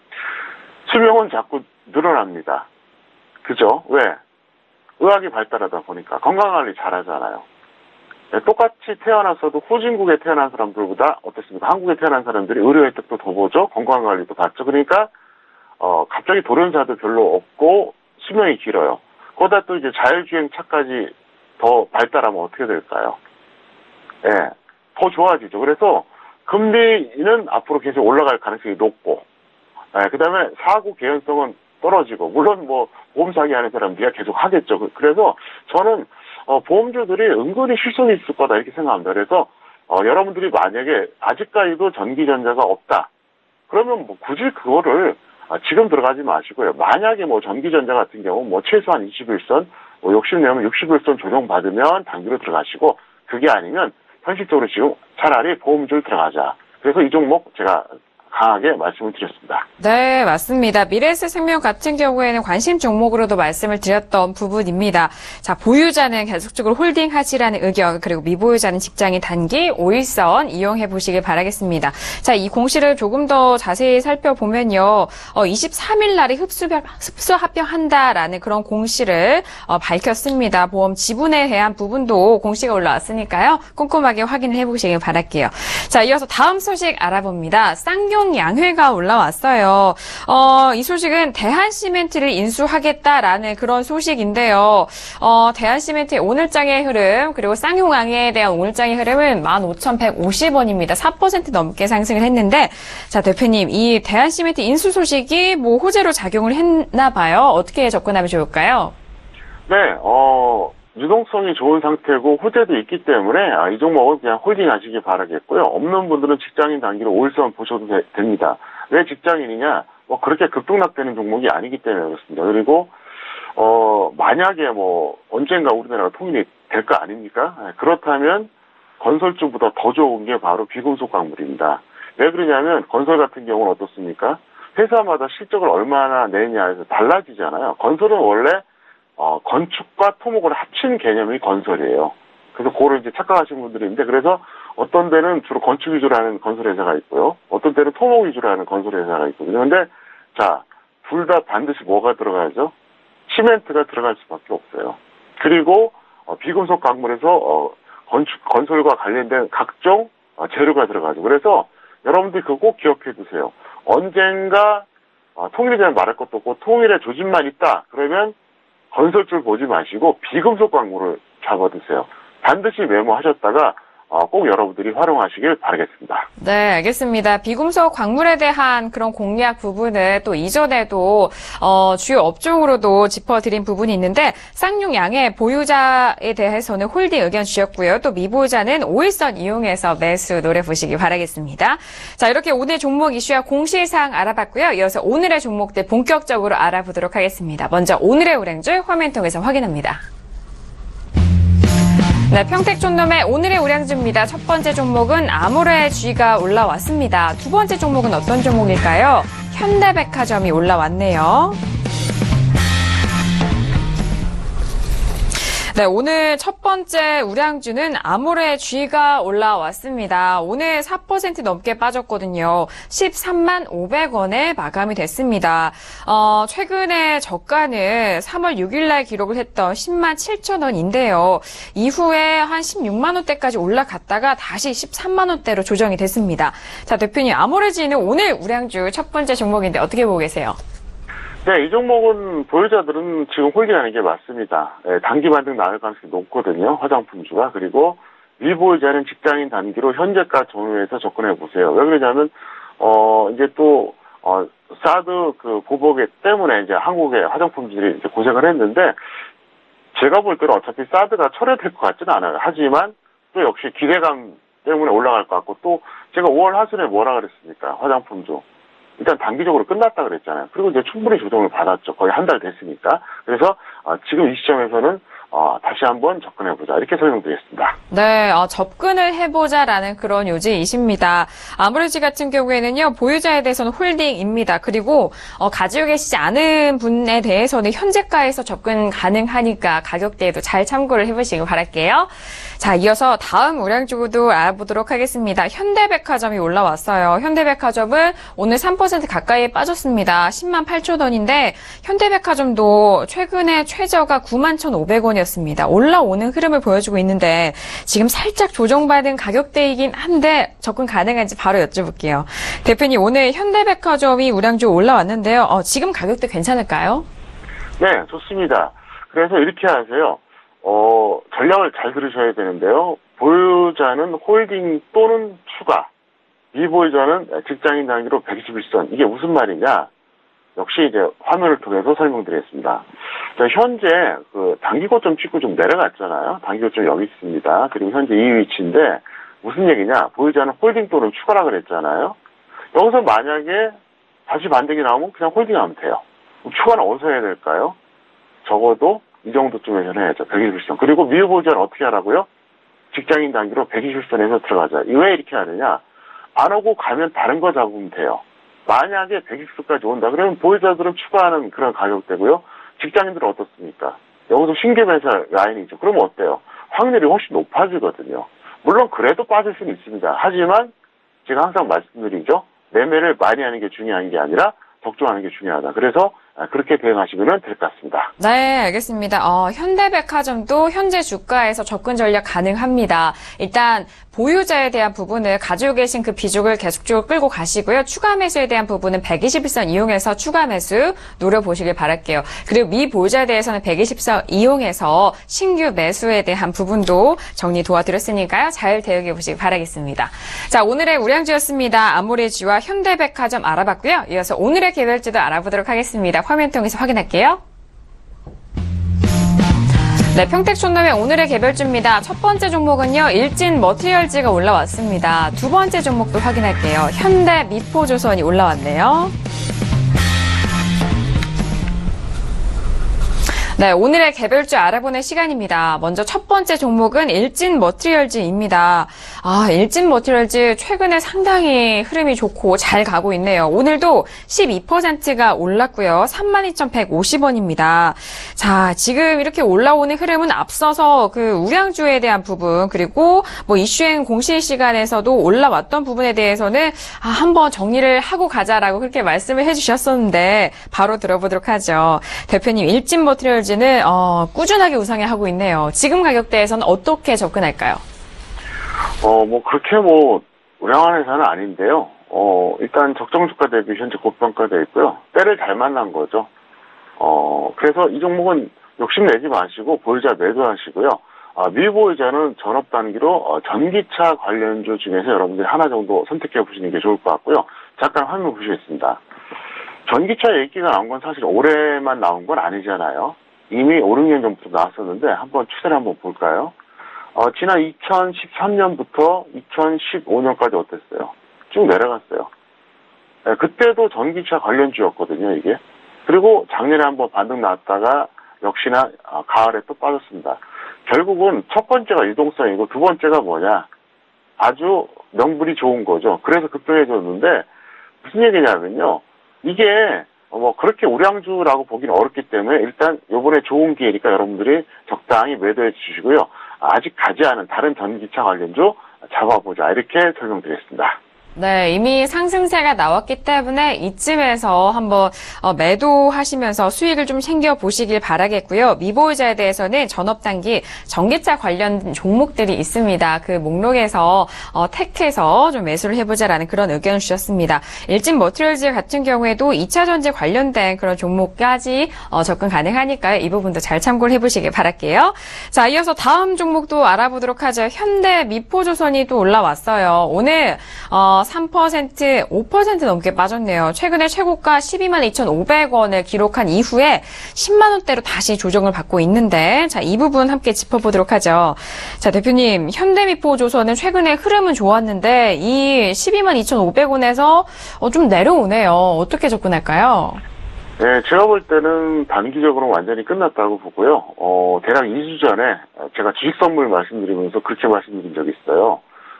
[SPEAKER 3] 수명은 자꾸 늘어납니다. 그죠? 왜? 의학이 발달하다 보니까 건강관리 잘하잖아요. 똑같이 태어났어도 후진국에 태어난 사람들보다 어떻습니까? 한국에 태어난 사람들이 의료 혜택도 더 보죠. 건강관리도 받죠. 그러니까 갑자기 돌연사도 별로 없고 수명이 길어요. 거기다 또 이제 자율주행차까지 더 발달하면 어떻게 될까요? 예, 더 좋아지죠. 그래서 금리는 앞으로 계속 올라갈 가능성이 높고, 그 다음에 사고 개연성은 떨어지고, 물론 보험 사기하는 사람들이 계속 하겠죠. 그래서 저는 보험주들이 은근히 실속이 있을 거다 이렇게 생각합니다. 그래서 여러분들이 만약에 아직까지도 전기전자가 없다 그러면 굳이 그거를 지금 들어가지 마시고요. 만약에 전기전자 같은 경우 최소한 21선 욕심내면 61선 조정받으면 단기로 들어가시고, 그게 아니면 현실적으로 지금 차라리 보험주를 들어가자. 그래서 이 종목 제가 강하게 말씀을 드렸습니다.
[SPEAKER 2] 네, 맞습니다. 미래에셋생명 같은 경우에는 관심 종목으로도 말씀을 드렸던 부분입니다. 자, 보유자는 계속적으로 홀딩하시라는 의견, 그리고 미보유자는 직장인 단기 5일선 이용해 보시길 바라겠습니다. 자, 이 공시를 조금 더 자세히 살펴보면요. 23일 날에 흡수 합병한다라는 그런 공시를 밝혔습니다. 보험 지분에 대한 부분도 공시가 올라왔으니까요. 꼼꼼하게 확인을 해 보시길 바랄게요. 자, 이어서 다음 소식 알아봅니다. 쌍용 쌍용양회가 올라왔어요. 이 소식은 대한시멘트를 인수하겠다라는 그런 소식인데요. 대한시멘트의 오늘장의 흐름 그리고 쌍용양회에 대한 오늘장의 흐름은 15,150원입니다. 4% 넘게 상승을 했는데 자 대표님 이 대한시멘트 인수 소식이 뭐 호재로 작용을 했나 봐요. 어떻게 접근하면 좋을까요?
[SPEAKER 3] 네, 유동성이 좋은 상태고 호재도 있기 때문에 이 종목은 그냥 홀딩 하시기 바라겠고요. 없는 분들은 직장인 단기로 5일선 보셔도 됩니다. 왜 직장인이냐? 뭐 그렇게 급등락되는 종목이 아니기 때문에 그렇습니다. 그리고 만약에 뭐 언젠가 우리나라가 통일이 될 거 아닙니까? 그렇다면 건설주보다 더 좋은 게 바로 비금속 광물입니다. 왜 그러냐면 건설 같은 경우는 어떻습니까? 회사마다 실적을 얼마나 내냐에서 달라지잖아요. 건설은 원래 건축과 토목을 합친 개념이 건설이에요. 그래서 그거를 이제 착각하시는 분들이 있는데, 그래서 어떤 데는 주로 건축 위주로 하는 건설회사가 있고요. 어떤 때는 토목 위주로 하는 건설회사가 있거든요. 근데, 자, 둘 다 반드시 뭐가 들어가야죠? 시멘트가 들어갈 수밖에 없어요. 그리고, 비금속 광물에서, 건설과 관련된 각종 재료가 들어가죠. 그래서 여러분들이 그거 꼭 기억해 두세요. 언젠가, 통일이 되면 말할 것도 없고, 통일의 조짐만 있다. 그러면, 건설줄 보지 마시고 비금속 광물을 잡아두세요. 반드시 메모하셨다가 꼭 여러분들이 활용하시길 바라겠습니다.
[SPEAKER 2] 네, 알겠습니다. 비금속 광물에 대한 그런 공략 부분을 또 이전에도 주요 업종으로도 짚어드린 부분이 있는데 쌍용양의 보유자에 대해서는 홀딩 의견 주셨고요. 또 미보유자는 5일선 이용해서 매수 노려보시기 바라겠습니다. 자, 이렇게 오늘 종목 이슈와 공시사항 알아봤고요. 이어서 오늘의 종목들 본격적으로 알아보도록 하겠습니다. 먼저 오늘의 우량주 화면 통해서 확인합니다. 네, 평택촌놈의 오늘의 우량주입니다. 첫 번째 종목은 아모레G가 올라왔습니다. 두 번째 종목은 어떤 종목일까요? 현대백화점이 올라왔네요. 네, 오늘 첫 번째 우량주는 아모레G가 올라왔습니다. 오늘 4% 넘게 빠졌거든요. 13만 500원에 마감이 됐습니다. 최근에 저가는 3월 6일 날 기록을 했던 10만 7천 원인데요. 이후에 한 16만 원대까지 올라갔다가 다시 13만 원대로 조정이 됐습니다. 자, 대표님, 아모레G는 오늘 우량주 첫 번째 종목인데 어떻게 보고 계세요?
[SPEAKER 3] 네, 이 종목은 보유자들은 지금 홀딩하는 게 맞습니다. 단기 반등 나올 가능성이 높거든요. 화장품주가. 그리고 미보유자는 직장인 단기로 현재가 전후에서 접근해 보세요. 왜 그러냐면 이제 또 사드 그 보복 때문에 이제 한국의 화장품주들이 이제 고생을 했는데 제가 볼 때는 어차피 사드가 철회될 것 같지는 않아요. 하지만 또 역시 기대감 때문에 올라갈 것 같고 또 제가 5월 하순에 뭐라 그랬습니까? 화장품주. 일단 단기적으로 끝났다 그랬잖아요. 그리고 이제 충분히 조정을 받았죠. 거의 한 달 됐으니까. 그래서 지금 이 시점에서는 다시 한번 접근해보자. 이렇게 설명드리겠습니다.
[SPEAKER 2] 네, 접근을 해보자라는 그런 요지이십니다. 아모레G 같은 경우에는요, 보유자에 대해서는 홀딩입니다. 그리고 가지고 계시지 않은 분에 대해서는 현재가에서 접근 가능하니까 가격대에도 잘 참고를 해보시길 바랄게요. 자, 이어서 다음 우량주도 알아보도록 하겠습니다. 현대백화점이 올라왔어요. 현대백화점은 오늘 3% 가까이 빠졌습니다. 10만 8천 원인데 현대백화점도 최근에 최저가 9만 1,500원이었습니다. 올라오는 흐름을 보여주고 있는데 지금 살짝 조정받은 가격대이긴 한데 접근 가능한지 바로 여쭤볼게요. 대표님, 오늘 현대백화점이 우량주 올라왔는데요. 지금 가격대 괜찮을까요?
[SPEAKER 3] 네, 좋습니다. 그래서 이렇게 하세요. 전략을 잘 들으셔야 되는데요. 보유자는 홀딩 또는 추가, 미보유자는 직장인 단기로 121선. 이게 무슨 말이냐? 역시 이제 화면을 통해서 설명드리겠습니다. 자, 현재 그 단기 고점 찍고 좀 내려갔잖아요. 단기 고점 여기 있습니다. 그리고 현재 이 위치인데 무슨 얘기냐? 보유자는 홀딩 또는 추가라 그랬잖아요. 여기서 만약에 다시 반등이 나오면 그냥 홀딩하면 돼요. 추가는 어디서 해야 될까요? 적어도 이 정도쯤에서 해야죠. 121선. 그리고 미보유자는 어떻게 하라고요? 직장인 단기로 121선에서 들어가자. 왜 이렇게 하느냐? 안 오고 가면 다른 거 잡으면 돼요. 만약에 120수까지 온다. 그러면 보유자들은 추가하는 그런 가격대고요. 직장인들은 어떻습니까? 여기서 신규 매수 라인이죠. 그러면 어때요? 확률이 훨씬 높아지거든요. 물론 그래도 빠질 수는 있습니다. 하지만 제가 항상 말씀드리죠. 매매를 많이 하는 게 중요한 게 아니라 적중하는 게 중요하다. 그래서 그렇게 대응하시면 될 것 같습니다.
[SPEAKER 2] 네, 알겠습니다. 현대백화점도 현재 주가에서 접근 전략 가능합니다. 일단 보유자에 대한 부분을 가지고 계신 그 비중을 계속적으로 끌고 가시고요. 추가 매수에 대한 부분은 120일선 이용해서 추가 매수 노려보시길 바랄게요. 그리고 미보유자에 대해서는 120선 이용해서 신규 매수에 대한 부분도 정리 도와드렸으니까요. 잘 대응해 보시기 바라겠습니다. 자, 오늘의 우량주였습니다. 아모레지와 현대백화점 알아봤고요. 이어서 오늘의 개별주도 알아보도록 하겠습니다. 화면 통해서 확인할게요. 네, 평택촌놈의 오늘의 개별주입니다. 첫 번째 종목은요, 일진 머티리얼즈가 올라왔습니다. 두 번째 종목도 확인할게요. 현대 미포조선이 올라왔네요. 네, 오늘의 개별주 알아보는 시간입니다. 먼저 첫 번째 종목은 일진 머티리얼즈입니다. 일진 머티리얼즈 최근에 상당히 흐름이 좋고 잘 가고 있네요. 오늘도 12%가 올랐고요. 32,150원입니다. 자, 지금 이렇게 올라오는 흐름은 앞서서 그 우량주에 대한 부분, 그리고 이슈행 공시 시간에서도 올라왔던 부분에 대해서는 한번 정리를 하고 가자라고 그렇게 말씀을 해주셨었는데 바로 들어보도록 하죠. 대표님, 일진 머티리얼즈 는 꾸준하게 우상해 하고 있네요. 지금 가격대에서는 어떻게 접근할까요?
[SPEAKER 3] 그렇게 우량한 회사는 아닌데요. 일단 적정 주가 대비 현재 고평가되어 있고요. 때를 잘 만난 거죠. 그래서 이 종목은 욕심내지 마시고 보유자 매도하시고요. 미보유자는 전업 단기로 전기차 관련주 중에서 여러분들이 하나 정도 선택해 보시는 게 좋을 것 같고요. 잠깐 화면 보시겠습니다. 전기차 얘기가 나온 건 사실 올해만 나온 건 아니잖아요. 이미 5, 6년 전부터 나왔었는데 한번 추세를 한번 볼까요? 지난 2013년부터 2015년까지 어땠어요? 쭉 내려갔어요. 네, 그때도 전기차 관련주였거든요, 이게. 그리고 작년에 한번 반등 나왔다가 역시나 가을에 또 빠졌습니다. 결국은 첫 번째가 유동성이고 두 번째가 뭐냐? 아주 명분이 좋은 거죠. 그래서 급등해졌는데 무슨 얘기냐면요. 이게 그렇게 우량주라고 보기는 어렵기 때문에 일단 요번에 좋은 기회니까 여러분들이 적당히 매도해 주시고요. 아직 가지 않은 다른 전기차 관련주 잡아보자. 이렇게 설명드리겠습니다.
[SPEAKER 2] 네, 이미 상승세가 나왔기 때문에 이쯤에서 한번 매도하시면서 수익을 좀 챙겨보시길 바라겠고요. 미보유자에 대해서는 전업단기 전기차 관련 종목들이 있습니다. 그 목록에서 택해서 좀 매수를 해보자라는 그런 의견을 주셨습니다. 일진 머티리얼즈 같은 경우에도 2차 전지 관련된 그런 종목까지 접근 가능하니까요. 이 부분도 잘 참고를 해보시길 바랄게요. 자, 이어서 다음 종목도 알아보도록 하죠. 현대 미포조선이 또 올라왔어요. 오늘 3%, 5% 넘게 빠졌네요. 최근에 최고가 122,250원을 기록한 이후에 10만 원대로 다시 조정을 받고 있는데, 자, 이 부분 함께 짚어보도록 하죠. 자, 대표님, 현대미포조선은 최근에 흐름은 좋았는데 이 122,250원에서 좀 내려오네요. 어떻게 접근할까요?
[SPEAKER 3] 네, 제가 볼 때는 단기적으로 완전히 끝났다고 보고요. 대략 2주 전에 제가 주식 선물 말씀드리면서 그렇게 말씀드린 적이 있어요.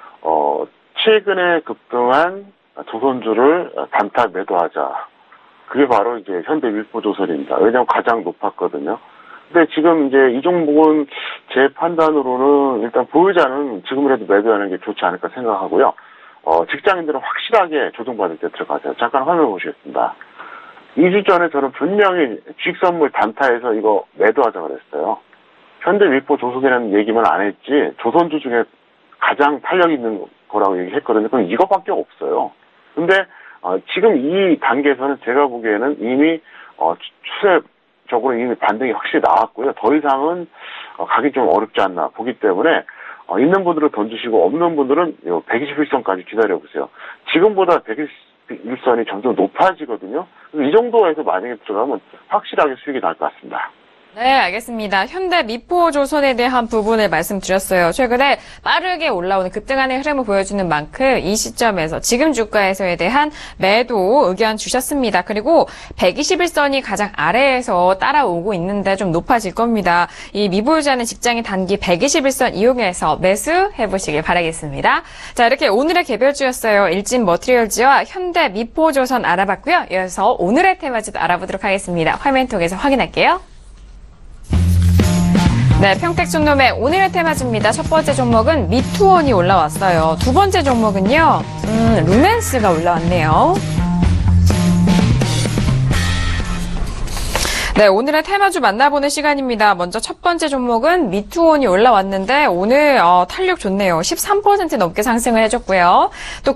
[SPEAKER 3] 최근에 급등한 조선주를 단타 매도하자. 그게 바로 이제 현대미포조선입니다. 왜냐하면 가장 높았거든요. 근데 지금 이제 이 종목은 제 판단으로는 일단 보유자는 지금이라도 매도하는 게 좋지 않을까 생각하고요. 직장인들은 확실하게 조정받을 때 들어가자. 잠깐 화면 보시겠습니다. 2주 전에 저는 분명히 주식 선물 단타에서 이거 매도하자 그랬어요. 현대미포조선이라는 얘기만 안 했지 조선주 중에 가장 탄력 있는 거라고 얘기했거든요. 그럼 이거밖에 없어요. 근데 지금 이 단계에서는 제가 보기에는 이미 추세적으로 이미 반등이 확실히 나왔고요. 더 이상은 가기 좀 어렵지 않나 보기 때문에 있는 분들은 던지시고 없는 분들은 121선까지 기다려보세요. 지금보다 121선이 점점 높아지거든요. 이 정도에서 만약에 들어가면 확실하게 수익이 날 것 같습니다.
[SPEAKER 2] 네, 알겠습니다. 현대미포조선에 대한 부분을 말씀드렸어요. 최근에 빠르게 올라오는 급등하는 흐름을 보여주는 만큼 이 시점에서 지금 주가에서에 대한 매도 의견 주셨습니다. 그리고 121선이 가장 아래에서 따라오고 있는데 좀 높아질 겁니다. 이 미보유자는 직장인 단기 121선 이용해서 매수해보시길 바라겠습니다. 자, 이렇게 오늘의 개별주였어요. 일진 머티리얼즈와 현대미포조선 알아봤고요. 이어서 오늘의 테마주도 알아보도록 하겠습니다. 화면 통해서 확인할게요. 네, 평택촌놈의 오늘의 테마주입니다. 첫 번째 종목은 미투원이 올라왔어요. 두 번째 종목은요, 루멘스가 올라왔네요. 네, 오늘의 테마주 만나보는 시간입니다. 먼저 첫 번째 종목은 미투온이 올라왔는데 오늘 탄력 좋네요. 13% 넘게 상승을 해줬고요. 또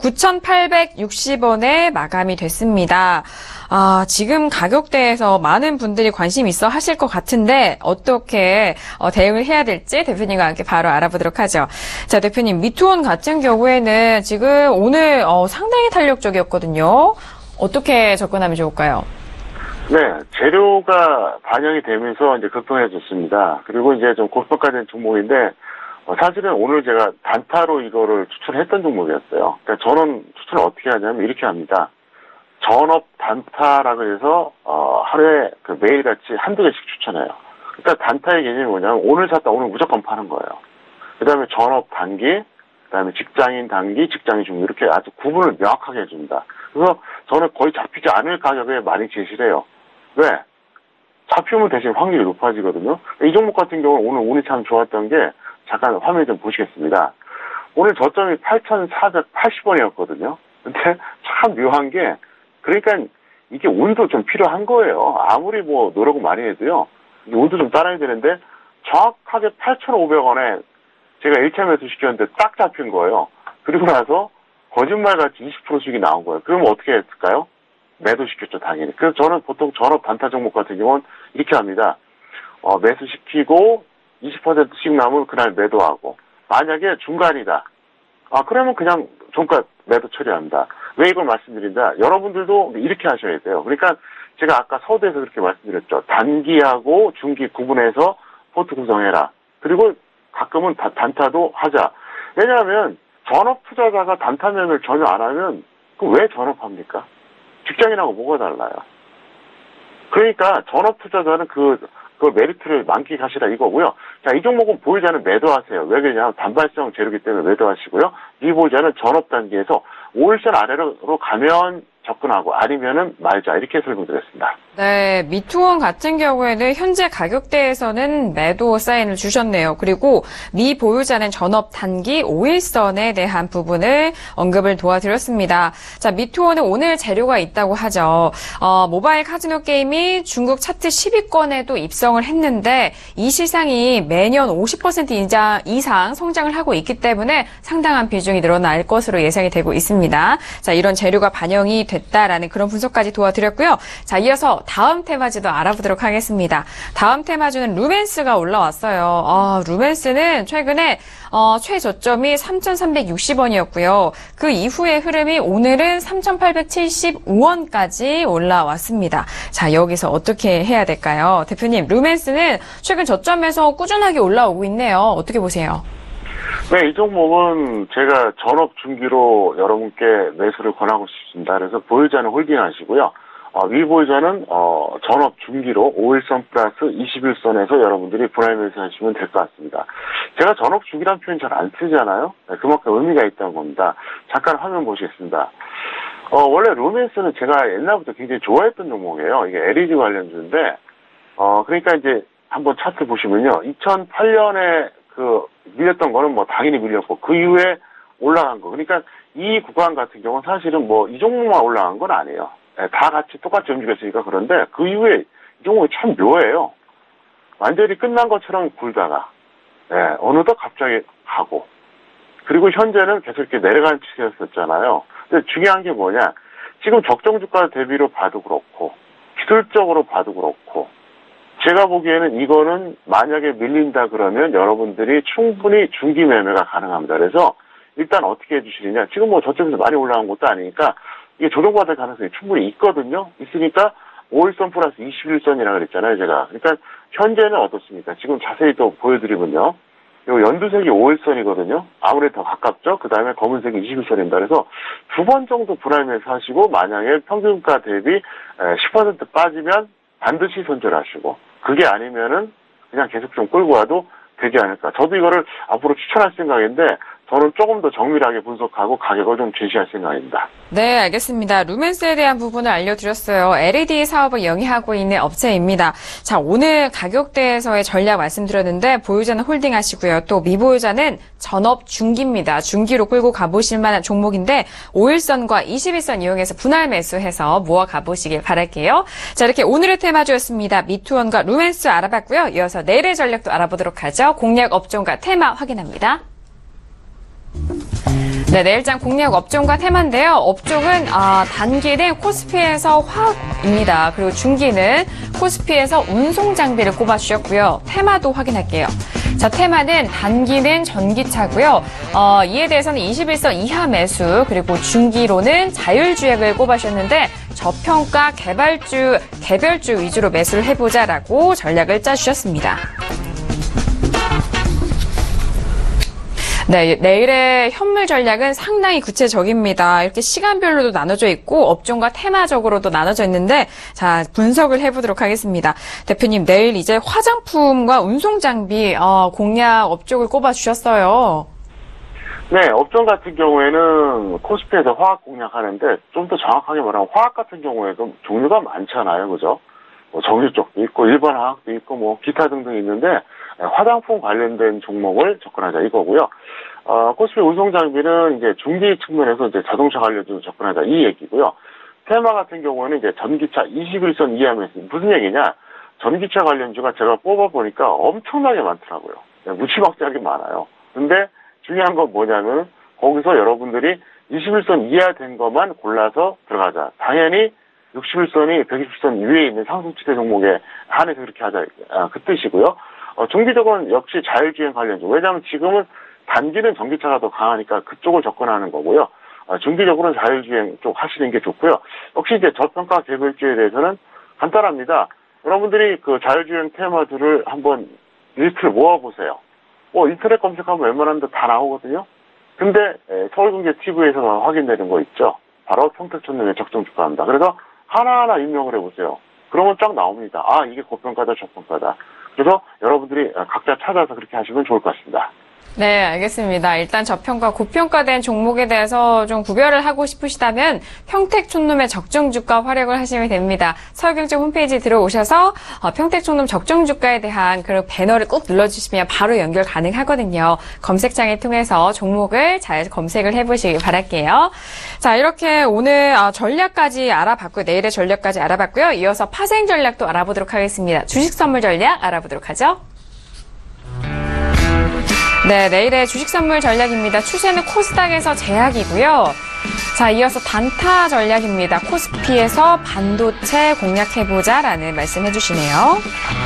[SPEAKER 2] 9,860원에 마감이 됐습니다. 지금 가격대에서 많은 분들이 관심 있어 하실 것 같은데 어떻게 대응을 해야 될지 대표님과 함께 바로 알아보도록 하죠. 자, 대표님, 미투온 같은 경우에는 지금 오늘 상당히 탄력적이었거든요. 어떻게 접근하면 좋을까요?
[SPEAKER 3] 네, 재료가 반영이 되면서 이제 급등해졌습니다. 그리고 이제 좀 고평가된 종목인데, 사실은 오늘 제가 단타로 이거를 추천했던 종목이었어요. 그러니까 저는 추천을 어떻게 하냐면 이렇게 합니다. 전업 단타라고 해서, 하루에 매일같이 한두 개씩 추천해요. 그러니까 단타의 개념이 뭐냐면 오늘 샀다 오늘 무조건 파는 거예요. 그 다음에 전업 단기, 그 다음에 직장인 단기, 직장인 중기 이렇게 아주 구분을 명확하게 해줍니다. 그래서 저는 거의 잡히지 않을 가격에 많이 제시를 해요. 왜? 잡히면 대신 확률이 높아지거든요. 이 종목 같은 경우는 오늘 운이 참 좋았던 게 잠깐 화면 좀 보시겠습니다. 오늘 저점이 8,480원이었거든요. 근데 참 묘한 게 그러니까 이게 운도 좀 필요한 거예요. 아무리 뭐 노력을 많이 해도요. 운도 좀 따라야 되는데 정확하게 8,500원에 제가 1차 매수 시켰는데 딱 잡힌 거예요. 그리고 나서 거짓말같이 20%씩이 나온 거예요. 그러면 어떻게 했을까요? 매도시켰죠, 당연히. 그래서 저는 보통 전업 단타 종목 같은 경우는 이렇게 합니다. 매수시키고 20%씩 남으면 그날 매도하고 만약에 중간이다. 그러면 그냥 종가 매도 처리합니다. 왜 이걸 말씀드린다? 여러분들도 이렇게 하셔야 돼요. 그러니까 제가 아까 서두에서 그렇게 말씀드렸죠. 단기하고 중기 구분해서 포트 구성해라. 그리고 가끔은 단타도 하자. 왜냐하면 전업 투자자가 단타면을 전혀 안 하면 그럼 왜 전업합니까? 직장인하고 뭐가 달라요? 그러니까 전업 투자자는 그 메리트를 만끽하시라 이거고요. 자, 이 종목은 보유자는 매도하세요. 왜 그러냐면 단발성 재료기 때문에 매도하시고요. 미보유자는 전업 단계에서 5일선 아래로 가면 접근하고 아니면은 말자 이렇게 설명드렸습니다.
[SPEAKER 2] 네, 미투온 같은 경우에는 현재 가격대에서는 매도 사인을 주셨네요. 그리고 미보유자는 전업 단기 5일선에 대한 부분을 언급을 도와드렸습니다. 자, 미투온은 오늘 재료가 있다고 하죠. 모바일 카지노 게임이 중국 차트 10위권에도 입성을 했는데 이 시장이 매년 50% 이상 성장을 하고 있기 때문에 상당한 비중이 늘어날 것으로 예상이 되고 있습니다. 자, 이런 재료가 반영이 됐다라는 그런 분석까지 도와드렸고요. 자, 이어서 다음 테마주도 알아보도록 하겠습니다. 다음 테마주는 루멘스가 올라왔어요. 루멘스는 최근에 최저점이 3,360원이었고요. 그 이후의 흐름이 오늘은 3,875원까지 올라왔습니다. 자, 여기서 어떻게 해야 될까요? 대표님, 루멘스는 최근 저점에서 꾸준하게 올라오고 있네요. 어떻게 보세요?
[SPEAKER 3] 네, 이 종목은 제가 전업 중기로 여러분께 매수를 권하고 싶습니다. 그래서 보유자는 홀딩 하시고요. 미보유자는 전업 중기로 5일선 플러스 21선에서 여러분들이 분할 매수하시면 될 것 같습니다. 제가 전업 중기라는 표현 잘 안 쓰잖아요. 네, 그만큼 의미가 있다는 겁니다. 잠깐 화면 보시겠습니다. 원래 루멘스는 제가 옛날부터 굉장히 좋아했던 종목이에요. 이게 LED 관련주인데 그러니까 이제 한번 차트 보시면요. 2008년에 밀렸던 거는 뭐 당연히 밀렸고 그 이후에 올라간 거. 그러니까 이 구간 같은 경우는 사실은 뭐 이 종목만 올라간 건 아니에요. 다 같이 똑같이 움직였으니까. 그런데 그 이후에 이 종목이 참 묘해요. 완전히 끝난 것처럼 굴다가 어느덧 갑자기 하고 그리고 현재는 계속 이렇게 내려가는 추세였었잖아요. 근데 중요한 게 뭐냐, 지금 적정주가 대비로 봐도 그렇고 기술적으로 봐도 그렇고 제가 보기에는 이거는 만약에 밀린다 그러면 여러분들이 충분히 중기 매매가 가능합니다. 그래서 일단 어떻게 해주시느냐, 지금 뭐 저쪽에서 많이 올라온 것도 아니니까 이게 조정받을 가능성이 충분히 있거든요. 있으니까 5일선 플러스 21선이라고 그랬잖아요, 제가. 그러니까 현재는 어떻습니까? 지금 자세히 또 보여드리면요. 요 연두색이 5일선이거든요. 아무래도 더 가깝죠. 그 다음에 검은색이 21선입니다. 그래서 두 번 정도 분할 매수하시고 만약에 평균가 대비 10% 빠지면 반드시 손절하시고 그게 아니면은 그냥 계속 좀 끌고 와도 되지 않을까. 저도 이거를 앞으로 추천할 생각인데 저는 조금 더 정밀하게 분석하고 가격을 좀 제시할 생각입니다.
[SPEAKER 2] 네, 알겠습니다. 루멘스에 대한 부분을 알려드렸어요. LED 사업을 영위하고 있는 업체입니다. 자, 오늘 가격대에서의 전략 말씀드렸는데 보유자는 홀딩 하시고요. 또 미보유자는 전업 중기입니다. 중기로 끌고 가보실 만한 종목인데 5일선과 21선 이용해서 분할 매수해서 모아 가보시길 바랄게요. 자, 이렇게 오늘의 테마주였습니다. 미투원과 루멘스 알아봤고요. 이어서 내일의 전략도 알아보도록 하죠. 공략 업종과 테마 확인합니다. 네, 내일장 공략 업종과 테마인데요. 업종은 단기는 코스피에서 화학입니다. 그리고 중기는 코스피에서 운송 장비를 꼽아주셨고요. 테마도 확인할게요. 자, 테마는 단기는 전기차고요. 이에 대해서는 21선 이하 매수, 그리고 중기로는 자율주행을 꼽아주셨는데 저평가 개별주 위주로 매수를 해보자라고 전략을 짜주셨습니다. 네, 내일의 현물 전략은 상당히 구체적입니다. 이렇게 시간별로도 나눠져 있고 업종과 테마적으로도 나눠져 있는데 자, 분석을 해보도록 하겠습니다. 대표님, 내일 이제 화장품과 운송장비 공략 업종을 꼽아주셨어요.
[SPEAKER 3] 네, 업종 같은 경우에는 코스피에서 화학 공략하는데 좀 더 정확하게 말하면 화학 같은 경우에도 종류가 많잖아요. 그죠? 뭐 정유 쪽도 있고 일반 화학도 있고 뭐 기타 등등 있는데 화장품 관련된 종목을 접근하자 이거고요. 코스피 운송 장비는 이제 중기 측면에서 이제 자동차 관련주로 접근하자 이 얘기고요. 테마 같은 경우는 이제 전기차 21선 이하면서 무슨 얘기냐? 전기차 관련주가 제가 뽑아보니까 엄청나게 많더라고요. 무지막지하게 많아요. 근데 중요한 건 뭐냐면 거기서 여러분들이 21선 이하 된 것만 골라서 들어가자. 당연히 61선이 120선 위에 있는 상승추세 종목에 한해서 그렇게 하자. 그 뜻이고요. 중기적으로는 역시 자율주행 관련주. 왜냐하면 지금은 단기는 전기차가 더 강하니까 그쪽을 접근하는 거고요. 중기적으로는 자율주행 쪽 하시는 게 좋고요. 역시 이제 저평가 개별주에 대해서는 간단합니다. 여러분들이 그 자율주행 테마주를 한번 리스트를 모아보세요. 인터넷 검색하면 웬만한 데 다 나오거든요. 근데 서울경제TV에서 확인되는 거 있죠. 바로 평택촌놈의 적정주가입니다. 그래서 하나하나 입력을 해보세요. 그러면 쫙 나옵니다. 이게 고평가다, 저평가다. 그래서 여러분들이 각자 찾아서 그렇게 하시면 좋을 것 같습니다.
[SPEAKER 2] 네, 알겠습니다. 일단 저평가, 고평가된 종목에 대해서 좀 구별을 하고 싶으시다면 평택촌놈의 적정주가 활용을 하시면 됩니다. 서울경제 홈페이지 들어오셔서 평택촌놈 적정주가에 대한 그런 배너를 꼭 눌러주시면 바로 연결 가능하거든요. 검색창을 통해서 종목을 잘 검색을 해보시길 바랄게요. 자, 이렇게 오늘 전략까지 알아봤고요. 내일의 전략까지 알아봤고요. 이어서 파생 전략도 알아보도록 하겠습니다. 주식 선물 전략 알아보도록 하죠. 네, 내일의 주식 선물 전략입니다. 추세는 코스닥에서 제약이고요. 자, 이어서 단타 전략입니다. 코스피에서 반도체 공략해보자라는 말씀 해주시네요.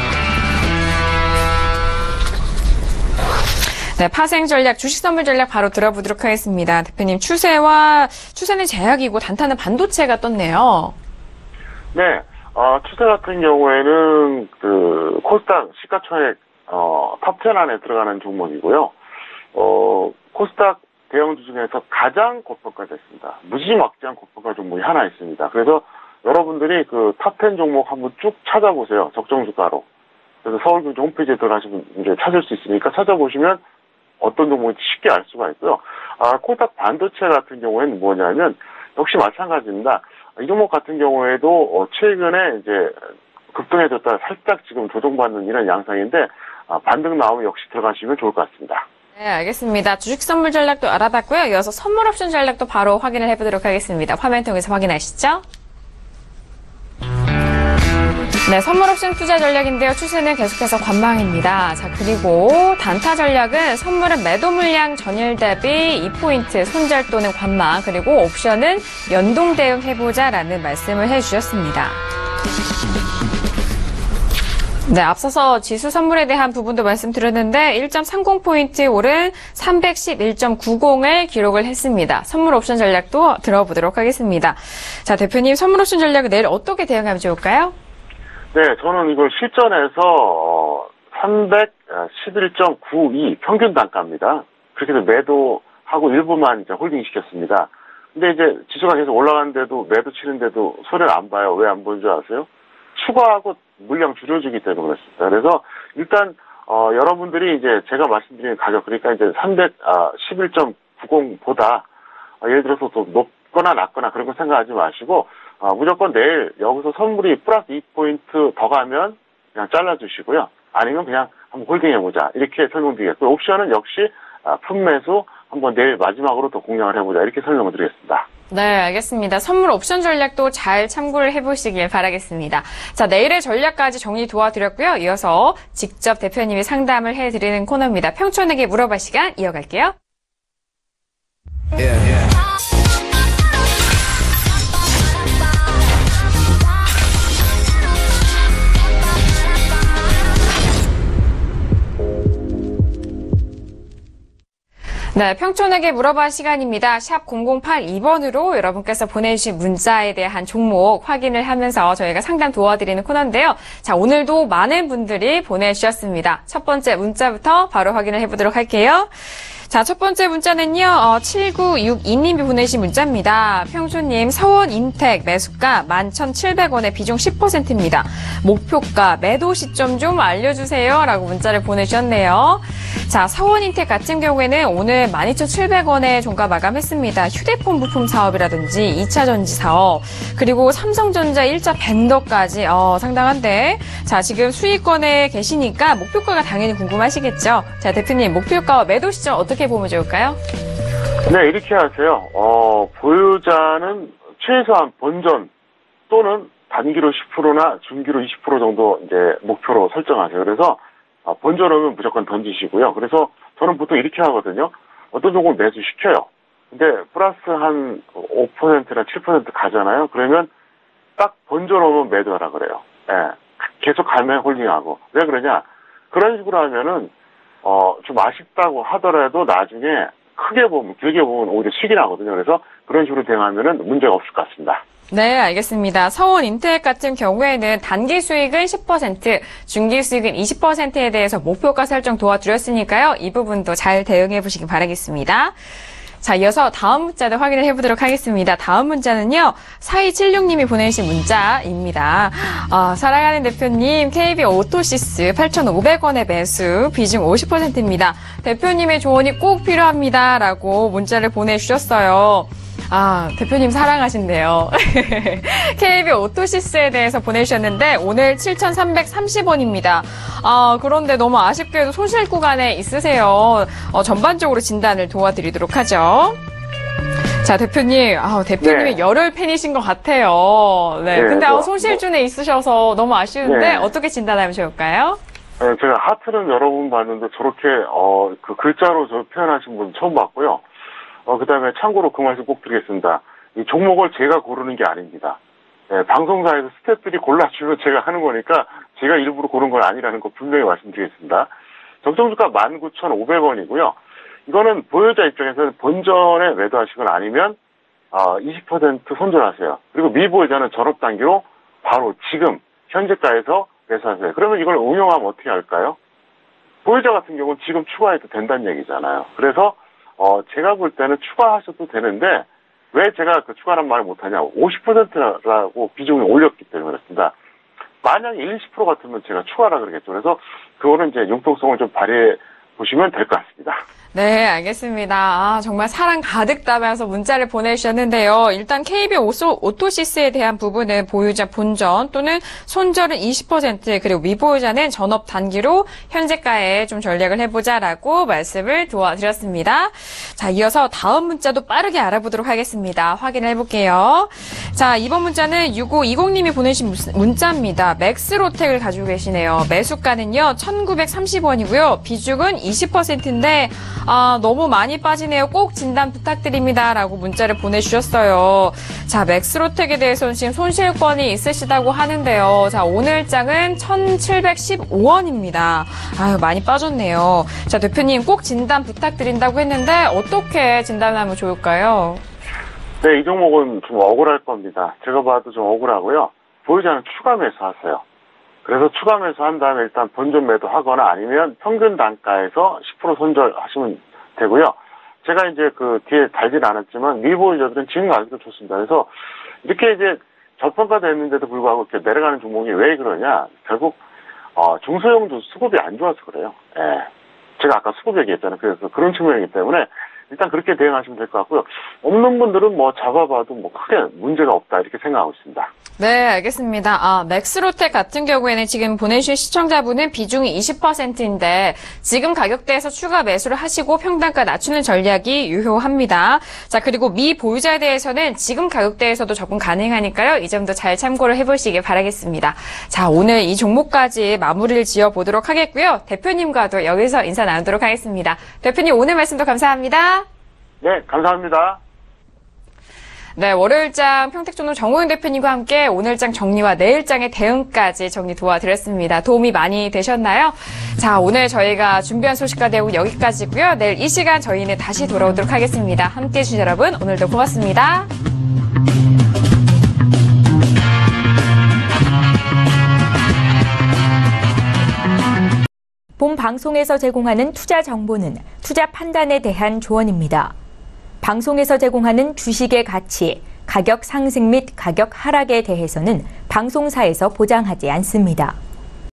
[SPEAKER 2] 네, 파생 전략, 주식 선물 전략 바로 들어보도록 하겠습니다. 대표님, 추세는 제약이고 단타는 반도체가 떴네요.
[SPEAKER 3] 네, 추세 같은 경우에는 그 코스닥 시가총액 탑10 안에 들어가는 종목이고요. 코스닥 대형주 중에서 가장 고평가됐습니다. 무지막지한 고평가 종목이 하나 있습니다. 그래서 여러분들이 그 탑10 종목 한번 쭉 찾아보세요. 적정주가로. 그래서 서울경제 홈페이지에 들어가시면 이제 찾을 수 있으니까 찾아보시면 어떤 종목인지 쉽게 알 수가 있고요. 코스닥 반도체 같은 경우에는 뭐냐면 역시 마찬가지입니다. 이 종목 같은 경우에도 최근에 이제 급등해졌다가 살짝 지금 조정받는 이런 양상인데 반등 나오면 역시 들어가시면 좋을 것 같습니다.
[SPEAKER 2] 네, 알겠습니다. 주식 선물 전략도 알아봤고요. 이어서 선물 옵션 전략도 바로 확인을 해보도록 하겠습니다. 화면 통해서 확인하시죠. 네, 선물 옵션 투자 전략인데요. 추세는 계속해서 관망입니다. 자, 그리고 단타 전략은 선물은 매도 물량 전일 대비 2포인트 손절 또는 관망, 그리고 옵션은 연동 대응해보자라는 말씀을 해주셨습니다. 네, 앞서서 지수 선물에 대한 부분도 말씀드렸는데 1.30포인트 오른 311.90을 기록을 했습니다. 선물 옵션 전략도 들어보도록 하겠습니다. 자, 대표님, 선물 옵션 전략을 내일 어떻게 대응하면 좋을까요?
[SPEAKER 3] 네, 저는 이걸 실전에서 311.92 평균 단가입니다. 그렇게 해서 매도하고 일부만 이제 홀딩 시켰습니다. 근데 이제 지수가 계속 올라가는데도 매도 치는데도 손해를 안 봐요. 왜 안 보는 줄 아세요? 추가하고 물량 줄여주기 때문에 그렇습니다. 그래서 일단 여러분들이 이제 제가 말씀드린 가격, 그러니까 이제 311.90보다 예를 들어서 또 높거나 낮거나 그런 거 생각하지 마시고, 무조건 내일 여기서 선물이 플러스 2포인트 더 가면 그냥 잘라주시고요. 아니면 그냥 한번 홀딩해보자. 이렇게 설명드리겠고요. 옵션은 역시 품매수 한번 내일 마지막으로 더 공략을 해보자. 이렇게 설명을 드리겠습니다.
[SPEAKER 2] 네, 알겠습니다. 선물 옵션 전략도 잘 참고를 해보시길 바라겠습니다. 자, 내일의 전략까지 정리 도와드렸고요. 이어서 직접 대표님이 상담을 해드리는 코너입니다. 평촌에게 물어봐 시간 이어갈게요. 네, 평촌에게 물어봐 시간입니다. 샵 0082번으로 여러분께서 보내주신 문자에 대한 종목 확인을 하면서 저희가 상담 도와드리는 코너인데요. 자, 오늘도 많은 분들이 보내주셨습니다. 첫 번째 문자부터 바로 확인을 해보도록 할게요. 자, 첫 번째 문자는요, 7962님이 보내신 문자입니다. 평촌님, 서원인텍 매수가 11,700원에 비중 10%입니다. 목표가 매도 시점 좀 알려주세요. 라고 문자를 보내주셨네요. 자, 서원인텍 같은 경우에는 오늘 12,700원에 종가 마감했습니다. 휴대폰 부품 사업이라든지 2차 전지 사업, 그리고 삼성전자 1차 벤더까지, 상당한데. 자, 지금 수익권에 계시니까 목표가가 당연히 궁금하시겠죠? 자, 대표님, 목표가와 매도 시점 어떻게 보면 좋을까요?
[SPEAKER 3] 네, 이렇게 하세요. 보유자는 최소한 본전 또는 단기로 10%나 중기로 20% 정도 이제 목표로 설정하세요. 그래서 본전하면 무조건 던지시고요. 그래서 저는 보통 이렇게 하거든요. 어떤 종목을 매수시켜요. 근데 플러스 한 5%나 7% 가잖아요. 그러면 딱 본전하면 매도하라 그래요. 예. 계속 가면 홀딩하고. 왜 그러냐? 그런 식으로 하면은 좀 아쉽다고 하더라도 나중에 크게 보면, 길게 보면 오히려 수익이 나거든요. 그래서 그런 식으로 대응하면은 문제가 없을 것 같습니다.
[SPEAKER 2] 네, 알겠습니다. 서원인텍 같은 경우에는 단기 수익은 10%, 중기 수익은 20%에 대해서 목표가 설정 도와드렸으니까요. 이 부분도 잘 대응해 보시기 바라겠습니다. 자, 이어서 다음 문자도 확인을 해보도록 하겠습니다. 다음 문자는요, 4276님이 보내주신 문자입니다. 사랑하는 대표님, KB 오토시스 8,500원의 매수, 비중 50%입니다. 대표님의 조언이 꼭 필요합니다. 라고 문자를 보내주셨어요. 대표님 사랑하신대요. KB 오토시스에 대해서 보내주셨는데 오늘 7,330원입니다. 그런데 너무 아쉽게도 손실 구간에 있으세요. 전반적으로 진단을 도와드리도록 하죠. 자, 대표님, 대표님이
[SPEAKER 3] 네.
[SPEAKER 2] 열혈 팬이신 것 같아요. 네. 근데 손실준에 있으셔서 너무 아쉬운데
[SPEAKER 3] 네.
[SPEAKER 2] 어떻게 진단하면 좋을까요?
[SPEAKER 3] 네, 제가 하트는 여러 번 봤는데 저렇게 그 글자로 저 표현하신 분 처음 봤고요. 그 다음에 참고로 그 말씀 꼭 드리겠습니다. 이 종목을 제가 고르는 게 아닙니다. 네, 방송사에서 스태프들이 골라주면 제가 하는 거니까 제가 일부러 고른 건 아니라는 거 분명히 말씀드리겠습니다. 적정주가 19,500원이고요. 이거는 보유자 입장에서는 본전에 매도하시거나 아니면 20% 손절하세요. 그리고 미보유자는 전업단기로 바로 지금 현재가에서 매수하세요. 그러면 이걸 응용하면 어떻게 할까요? 보유자 같은 경우는 지금 추가해도 된다는 얘기잖아요. 그래서 제가 볼 때는 추가하셔도 되는데 왜 제가 그 추가란 말을 못하냐? 50%라고 비중을 올렸기 때문에 그렇습니다. 만약에 1, 20% 같으면 제가 추가라 그러겠죠. 그래서 그거는 이제 융통성을 좀 발휘해 보시면 될 것 같습니다.
[SPEAKER 2] 네, 알겠습니다. 정말 사랑 가득 담아서 문자를 보내주셨는데요. 일단 KB 오토시스에 대한 부분은 보유자 본전 또는 손절은 20%, 그리고 미보유자는 전업 단기로 현재가에 좀 전략을 해보자라고 말씀을 도와드렸습니다. 자, 이어서 다음 문자도 빠르게 알아보도록 하겠습니다. 확인을 해볼게요. 자, 이번 문자는 6520님이 보내신 문자입니다. 맥스로텍을 가지고 계시네요. 매수가는요, 1,930원이고요. 비중은 20%인데 너무 많이 빠지네요. 꼭 진단 부탁드립니다. 라고 문자를 보내주셨어요. 자, 맥스로텍에 대해서는 지금 손실권이 있으시다고 하는데요. 자, 오늘장은 1,715원입니다. 많이 빠졌네요. 자, 대표님 꼭 진단 부탁드린다고 했는데 어떻게 진단하면 좋을까요?
[SPEAKER 3] 네, 이 종목은 좀 억울할 겁니다. 제가 봐도 좀 억울하고요. 보유자는 추가 매수하세요. 그래서 추가 매수한 다음에 일단 본전 매도하거나 아니면 평균 단가에서 10% 손절하시면 되고요. 제가 이제 그 뒤에 달진 않았지만 미보유자들은 지금 가격도 좋습니다. 그래서 이렇게 이제 저평가됐는데도 불구하고 이렇게 내려가는 종목이 왜 그러냐? 결국 중소형도 수급이 안 좋아서 그래요. 예. 제가 아까 수급 얘기했잖아요. 그래서 그런 측면이기 때문에 일단 그렇게 대응하시면 될 것 같고요. 없는 분들은 뭐 잡아봐도 뭐 크게 문제가 없다 이렇게 생각하고 있습니다.
[SPEAKER 2] 네, 알겠습니다. 맥스로텍 같은 경우에는 지금 보내주신 시청자분은 비중이 20%인데 지금 가격대에서 추가 매수를 하시고 평단가 낮추는 전략이 유효합니다. 자, 그리고 미 보유자에 대해서는 지금 가격대에서도 접근 가능하니까요. 이 점도 잘 참고를 해보시길 바라겠습니다. 자, 오늘 이 종목까지 마무리를 지어보도록 하겠고요. 대표님과도 여기서 인사 나누도록 하겠습니다. 대표님 오늘 말씀도 감사합니다.
[SPEAKER 3] 네, 감사합니다.
[SPEAKER 2] 네, 월요일장 평택종로 정호윤 대표님과 함께 오늘장 정리와 내일장의 대응까지 정리 도와드렸습니다. 도움이 많이 되셨나요? 자, 오늘 저희가 준비한 소식과 내용 여기까지고요. 내일 이 시간 저희는 다시 돌아오도록 하겠습니다. 함께해 주신 여러분 오늘도 고맙습니다.
[SPEAKER 1] 본 방송에서 제공하는 투자 정보는 투자 판단에 대한 조언입니다. 방송에서 제공하는 주식의 가치, 가격 상승 및 가격 하락에 대해서는 방송사에서 보장하지 않습니다.